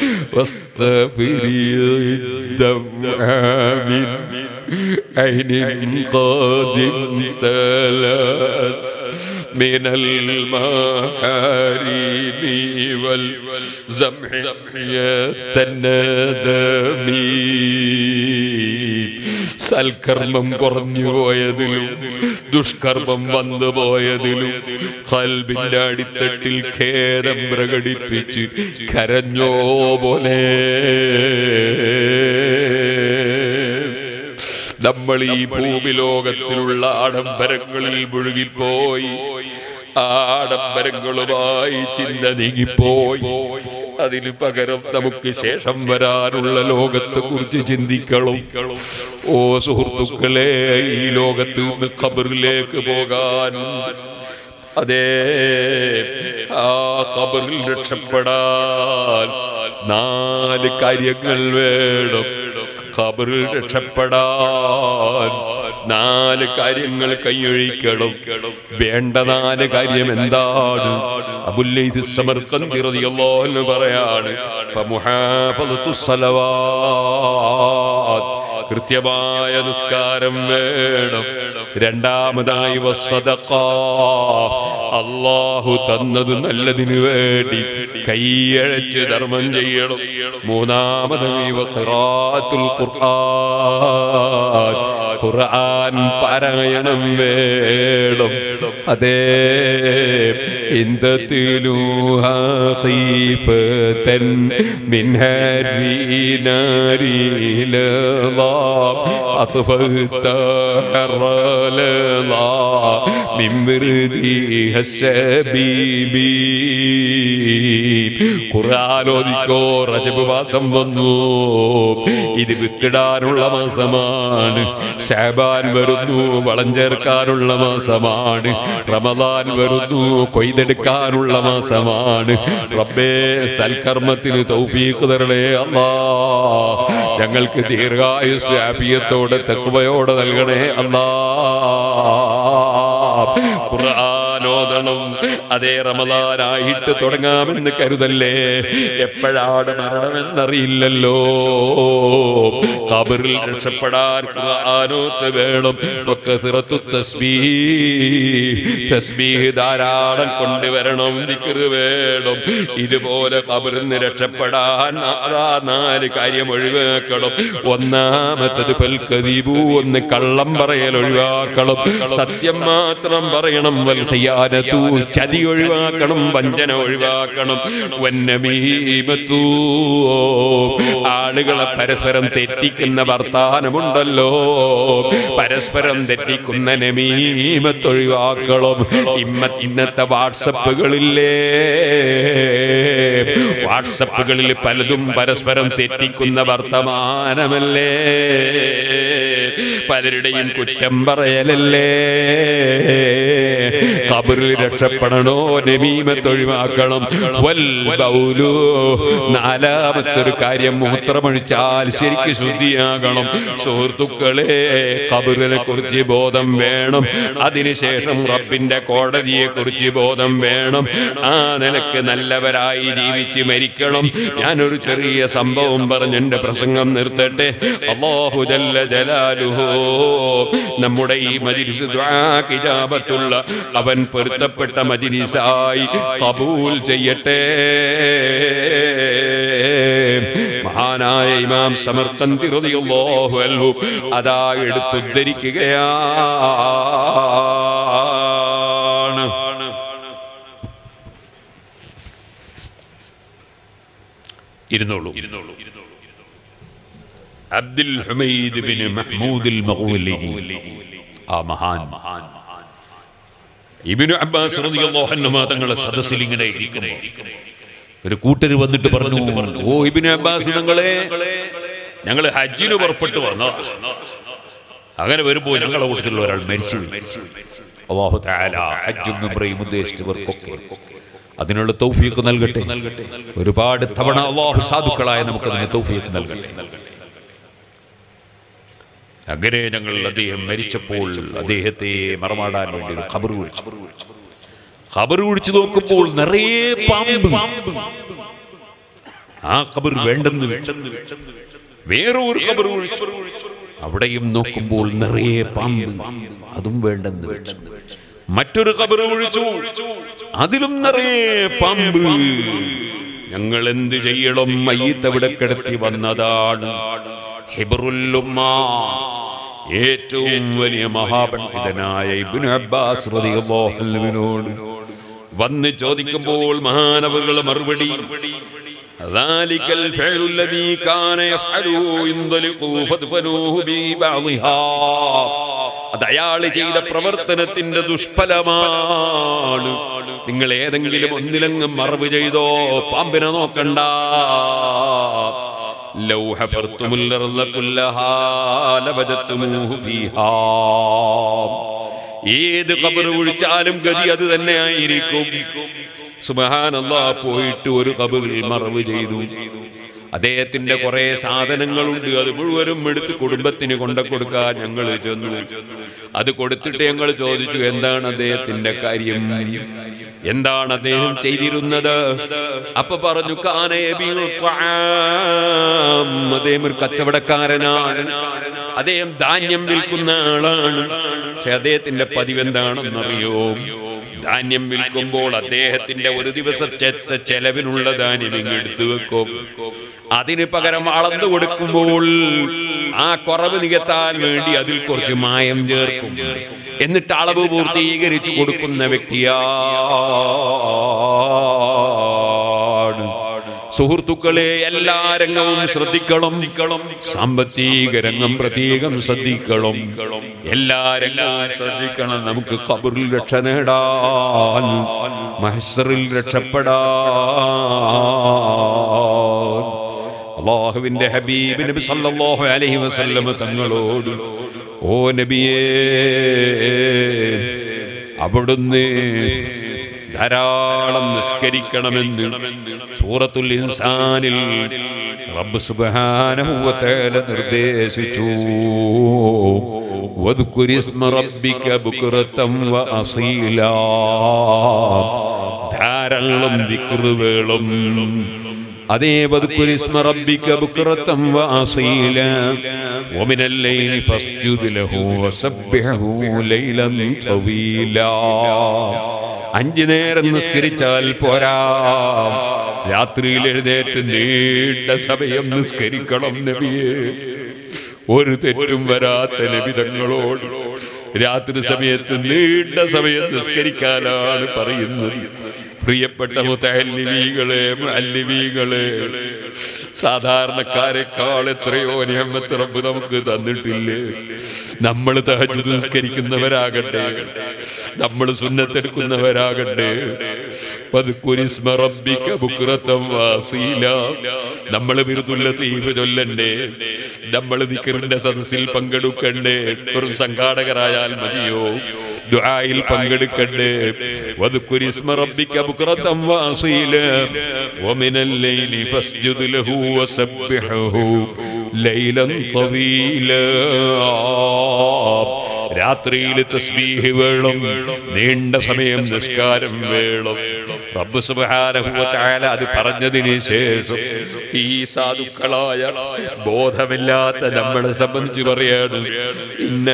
സൽക്കർമ്മം കുറഞ്ഞു പോയതിലും ദുഷ്കർമ്മം വന്നു പോയതിലും ഖൽബിന്റെ അടിത്തട്ടിൽ ഖേദം പ്രകടിപ്പിച്ച് കരഞ്ഞോ പോലെ നമ്മൾ ഈ ഭൂമി ലോകത്തിലുള്ള ആഡംബരങ്ങളിൽ മുഴുകിപ്പോയി. ആഡംബരങ്ങളുമായി ചിന്ത നീങ്ങിപ്പോയി. അതിന് പകരം നമുക്ക് ശേഷം വരാനുള്ള ലോകത്തെ കുറിച്ച് ചിന്തിക്കണം. ഓ സുഹൃത്തുക്കളെ, ഈ ലോകത്ത് നിന്ന് ഖബറിലേക്ക് പോകാൻ, അതേ ആ ഖബറിൽ രക്ഷപ്പെടാൻ 4 കാര്യങ്ങൾ വേണം. ഖബറിൽ രക്ഷപ്പെടാൻ 4 കാര്യങ്ങൾ കൈയൊഴിക്കണം. വേണ്ട 4 കാര്യം എന്താണ്? അബുല്ലൈസ് സമർഖന്ദി റളിയല്ലാഹു അൻഹു പറയാണ്, ഫമുഹാഫദത്തുസ് സലവാത്ത്, കൃത്യമായ നിസ്കാരം വേണം. രണ്ടാമതായി വസ്സദഖ, അല്ലാഹു തന്നത് നല്ലതിനു വേണ്ടി കൈയഴച്ച് ധർമ്മം ചെയ്യണം. മൂന്നാമതായി ഖിറാഅത്തുൽ ഖുർആൻ, ഖുർആൻ പാരായണം വേണം. അതേ ഇന്തതിലൂഹാ ഖീഫതൻ മിൻ ഹരീനാരിലാ അത്ഫത ഹറലാ മിൻ മിർദിഹ സബീബി. ഖുർആൻ ഓതിക്കോ. റജബ് മാസം വന്നു, ഇത് വിത്തിടാനുള്ള മാസമാണ്. ശഅബാൻ വരുന്നു, വളം ചേർക്കാനുള്ള മാസമാണ്. റമദാൻ വരുന്നു, കൊയ്തെടുക്കാനുള്ള മാസമാണ്. റബ്ബേ, സൽക്കർമ്മത്തിന് തൗഫീഖ് തരണേ അല്ലാഹ്. ഞങ്ങൾക്ക് ദീർഘായുസ് ആഫിയത്തോടെ തഖ്വയോടെ നൽകണേ അല്ലാഹ്. ഖുർആൻ ഓതണം. അതേ റമദാനായിട്ട് തുടങ്ങാമെന്ന് കരുതല്ലേ. എപ്പോഴാണ് മരണമെന്നറിയില്ലല്ലോ. ഖബറിൽ രക്ഷപ്പെടാൻ ഖുർആനോത്ത് വേണം. വകസറത്തു തസ്ബീഹ് ധാരാളം കൊണ്ടുവരണം. ദിക്ർ വേണം. ഇതുപോലെ ഖബറിൽ നിന്ന് രക്ഷപ്പെടാൻ 4 കാര്യം ഒഴിവാക്കണം. ഒന്നാമത്തത് ഫൽ കദീബു, ഒന്ന് കള്ളം പറയൽ ഒഴിവാക്കണം. സത്യം മാത്രം പറയണം. വൽ ഖിയാനതു, ചതി ഒഴിവാക്കണം. വഞ്ചന ഒഴിവാക്കണം. വന്നമീമതു, ആളുകളെ പരസ്പരം തെറ്റിക്കുന്ന വർത്താനമുണ്ടല്ലോ, പരസ്പരം തെറ്റിക്കുന്ന നമീമത്ത് ഒഴിവാക്കണം. ഇന്നത്തെ വാട്സപ്പുകളില്ലേ, വാട്സപ്പുകളിൽ പലതും പരസ്പരം തെറ്റിക്കുന്ന വർത്തമാനമല്ലേ, പലരുടെയും കുറ്റം പറയലല്ലേ. ഖബറിൽ രക്ഷപ്പെടണോ, നമീമത്ത് ഒഴിവാക്കണം. വൽ ബൗലു, 4മത്തൊരു കാര്യം മൂത്രമൊഴിച്ചാൽ ശരിക്ക് ശുദ്ധിയാകണം. സുഹൃത്തുക്കളെ, ഖബറിനെ കുറിച്ച് ബോധം വേണം. അതിനുശേഷം റബ്ബിന്റെ കോടതിയെ കുറിച്ച് ബോധം വേണം. ആ നിലക്ക് നല്ലവരായി ജീവിച്ച് മരിക്കണം. ഞാനൊരു ചെറിയ സംഭവം പറഞ്ഞ് എന്റെ പ്രസംഗം നിർത്തട്ടെ. അല്ലാഹു ജല്ല ജലാലുഹു നമ്മുടെ ഈ മജ്‌ലിസ് ദുആക്ക് ഇജാബത്തുള്ള അവൻ പൊരുത്തപ്പെട്ട മജ്‌ലിസായി ഖബൂൽ ചെയ്യട്ടെ. മഹാനായ ഇമാം സമർഖന്ദി റളിയല്ലാഹു അൻഹു അതാ എടുത്തുദ്ധരിക്കുകയാണ്. ഇരുന്നോളൂ. അബ്ദുൽ ഹുമൈദ് ബിൻ മഹ്മൂദ് അൽ മഗ്വലി, ആ മഹാൻ ഇബ്നു അബ്ബാസ് റളിയല്ലാഹു അൻഹു തങ്ങളുടെ സദസ്സിൽ ഇങ്ങനെ ഇരിക്കുമ്പോൾ ഒരു കൂട്ടര് വന്നിട്ട് പറഞ്ഞു, ഓ ഇബ്നു അബ്ബാസ്, ഞങ്ങൾ ഹജ്ജിന് പുറപ്പെട്ടു വന്നതാ. അങ്ങനെ വരുമ്പോൾ ഞങ്ങളുടെ കൂട്ടത്തിലുള്ള ഒരാൾ മരിച്ചു. അല്ലാഹു തആല ഹജ്ജും ഉംറയും ഉദ്ദേശിച്ചവർക്കൊക്കെ അതിനുള്ള തൗഫീഖ് നൽകട്ടെ. ഒരുപാട് തവണ അല്ലാഹു സാധുക്കളായ നമുക്ക് അതിന് തൗഫീഖ് നൽകട്ടെ. അങ്ങനെ ഞങ്ങൾ അദ്ദേഹം മരിച്ചപ്പോൾ അദ്ദേഹത്തെ മറമാടാൻ വേണ്ടി ഒരു ഖബർ കുഴിച്ചു. ഖബർ കുഴിച്ചു നോക്കുമ്പോൾ നിറയെ പാമ്പ്. ആ ഖബർ വേണ്ടെന്ന് വെച്ചു. വേറെ ഒരു ഖബർ കുഴിച്ചു. അവിടെയും നോക്കുമ്പോൾ നിറയെ പാമ്പ്. അതും വേണ്ടെന്ന് വെച്ചു. മറ്റൊരു ഖബർ കുഴിച്ചു. അതിലും നിറയെ പാമ്പ്. ഞങ്ങൾ എന്ത് ചെയ്യണം? മയ്യിത്ത് അവിടെ കിടത്തി വന്നതാണ്. ഹിബ്റുൽ ഉമ്മ, ഏറ്റവും വലിയ മഹാപണ്ഡിതനായ ഇബ്നു അബ്ബാസ് റളിയല്ലാഹു അൻഹുവിനോട് വന്ന് ചോദിക്കുമ്പോൾ മഹാനവറുകളുടെ മറുപടി, ذلك الفعل الذي كان يفعله انطلقوا فادفنوه ببعضها. അത് അയാൾ ചെയ്ത പ്രവർത്തനത്തിന്റെ ദുഷ്ഫലമാണ്. നിങ്ങൾ ഏതെങ്കിലും ഒന്നിലങ്ങ് മറവ് ചെയ്തോ, പാമ്പിനെ നോക്കണ്ട. ലൗ ഹഫർതുമുൽ അർള കുല്ലഹാ ലവജത്തുമൂഹു ഫീഹാ. ഏത് ഖബർ കുഴിച്ചാലും ഗതി അത് തന്നെ ആയിരിക്കും. സുബ്ഹാനല്ലാഹ്. പോയിട്ട് ഒരു ഖബറിൽ മറവ് ചെയ്തു. അദ്ദേഹത്തിന്റെ കുറെ സാധനങ്ങളുണ്ട്, അത് മുഴുവനും എടുത്ത് കുടുംബത്തിന് കൊണ്ട കൊടുക്കാൻ ഞങ്ങൾ ചെന്നു. അത് കൊടുത്തിട്ട് ഞങ്ങൾ ചോദിച്ചു, എന്താണ് അദ്ദേഹത്തിന്റെ കാര്യം, എന്താണ് അദ്ദേഹം ചെയ്തിരുന്നത്? അപ്പൊ പറഞ്ഞു, അദ്ദേഹം ഒരു കച്ചവടക്കാരനാണ്, അദ്ദേഹം ധാന്യം വിൽക്കുന്ന ആളാണ്. പക്ഷെ അദ്ദേഹത്തിന്റെ പതിവ് എന്താണെന്നറിയോ? ധാന്യം വിൽക്കുമ്പോൾ അദ്ദേഹത്തിന്റെ ഒരു ദിവസത്തെ ചെലവിനുള്ള ധാന്യം എടുത്തു വെക്കും. അതിന് പകരം അളന്നു കൊടുക്കുമ്പോൾ ആ കുറവ് നികത്താൻ വേണ്ടി അതിൽ കുറച്ച് മായം ചേർക്കും. എന്നിട്ട് അളവ് പൂർത്തീകരിച്ചു കൊടുക്കുന്ന വ്യക്തിയാണ്. സുഹൃത്തുക്കളെ, എല്ലാ രംഗവും ശ്രദ്ധിക്കണം. സാമ്പത്തിക രംഗം പ്രത്യേകം ശ്രദ്ധിക്കണം. എല്ലാ രംഗവും ശ്രദ്ധിക്കണം. നമുക്ക് ഖബറിൽ രക്ഷ നേടാൻ, മഹ്ശറിൽ രക്ഷപ്പെടാൻ. അല്ലാഹുവിന്റെ ഹബീബ് നബി സല്ലല്ലാഹു അലൈഹി വസല്ലം തങ്ങളോട്, ഓ നബിയേ, അവിടുന്ന് ധാരാളം നിസ്കരിക്കണമെന്ന് സൂറത്തുൽ ഇൻസാനിൽ റബ്ബ് സുബ്ഹാനഹു വ തആല നിർദ്ദേശിച്ചു. വദ്കുരി ഇസ്മ റബ്ബിക ബുക്റതൻ വ അസീലാ. ധാരാളം ദിക്ർ വേണം. അതേ വദ്കുരി ഇസ്മ റബ്ബിക ബുക്റതൻ വ അസീലാ വമിനൽ ലൈലി ഫസ്ജുദ് ലഹു വസബ്ബിഹു ലൈലൻ തവീലാ. 5 നേരം നിസ്കരിച്ചാൽ പോരാ, രാത്രിയിൽ എഴുന്നേറ്റ് നീണ്ട സമയം നിസ്കരിക്കണം നബിയേ. ഒരു തെറ്റും വരാത്ത നബി തങ്ങളോട് രാത്രി സമയത്ത് നീണ്ട സമയം നിസ്കരിക്കാനാണ് പറയുന്നത്. പ്രിയപ്പെട്ട മുതഅല്ലിമീകളെ, മുഅല്ലിമീകളെ, സാധാരണക്കാരെക്കാൾ എത്രയോ നിഅമത്ത് റബ്ബ് നമുക്ക് തന്നിട്ടില്ലേ? നമ്മൾ തഹജ്ജുദ് നിസ്കരിക്കുന്നവരാകട്ടെ, നമ്മൾ സുന്നത്തെടുക്കുന്നവരാകട്ടെ, വദ്കുരിസ്മ റബ്ബിക ബുക്റതൻ വഅസീലാ. നമ്മൾ വിർദുൽ ലതീഫ് ചൊല്ലണ്ടേ, നമ്മൾ ദിക്റിന്റെ സദസ്സിൽ പങ്കെടുക്കണ്ടേ? ഒരു സംഘാടകരായാൽ മതിയോ? ദുആയിൽ പങ്കെടുക്കണ്ടേ? വദ്കുരിസ്മ റബ്ബിക ബുക്റതൻ വഅസീലാ വമിനൽ ലൈലി ഫസ്ജുദ് ലഹു വസബ്ബിഹു ലൈലൻ തവീലാ. രാത്രിയിൽ തസ്ബീഹ് വേണം, നീണ്ട സമയം നിസ്കാരം വേണം. റബ്ബ് സുബ്ഹാനഹു വ തആല അത് പറഞ്ഞതിന് ശേഷം ഈ സാധുക്കളായ ബോധമില്ലാത്ത നമ്മളെ സംബന്ധിച്ച് പറയാണ്, ഇന്ന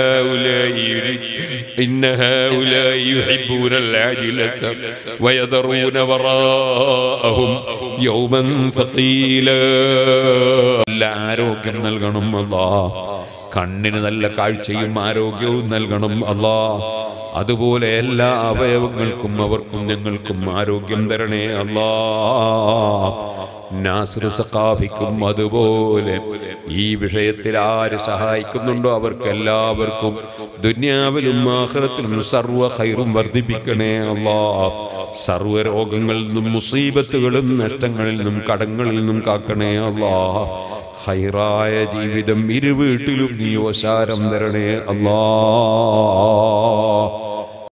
ഹൗലാഇ യുഹിബ്ബൂനൽ ആജിലത വയദറൂന വറാഅഹും യൗമൻ സഖീലാ. ആരോഗ്യം നൽകണം അല്ലാഹ്. കണ്ണിന് നല്ല കാഴ്ചയും ആരോഗ്യവും നൽകണം അല്ലാഹ്. അതുപോലെ എല്ലാ അവയവങ്ങൾക്കും അവർക്കും ഞങ്ങൾക്കും ആരോഗ്യം തരണേ അല്ലാഹ്. നാസിർ സഖാഫിക്കും അതുപോലെ ഈ വിഷയത്തിൽ ആര് സഹായിക്കുന്നുണ്ടോ അവർക്കെല്ലാവർക്കും ദുനിയാവിലും ആഖിറത്തിലും സർവ്വ ഖൈറും വർദ്ധിപ്പിക്കണേ അല്ലാഹ്. സർവ്വ രോഗങ്ങളിൽ നിന്നും മുസീബത്തുകളും നഷ്ടങ്ങളിൽ നിന്നും കടങ്ങളിൽ നിന്നും കാക്കണേ അല്ലാഹ്. ഖൈറായ ജീവിതം ഇരുവീട്ടിലും നീ ഓശാരം തരണേ അല്ലാഹ്.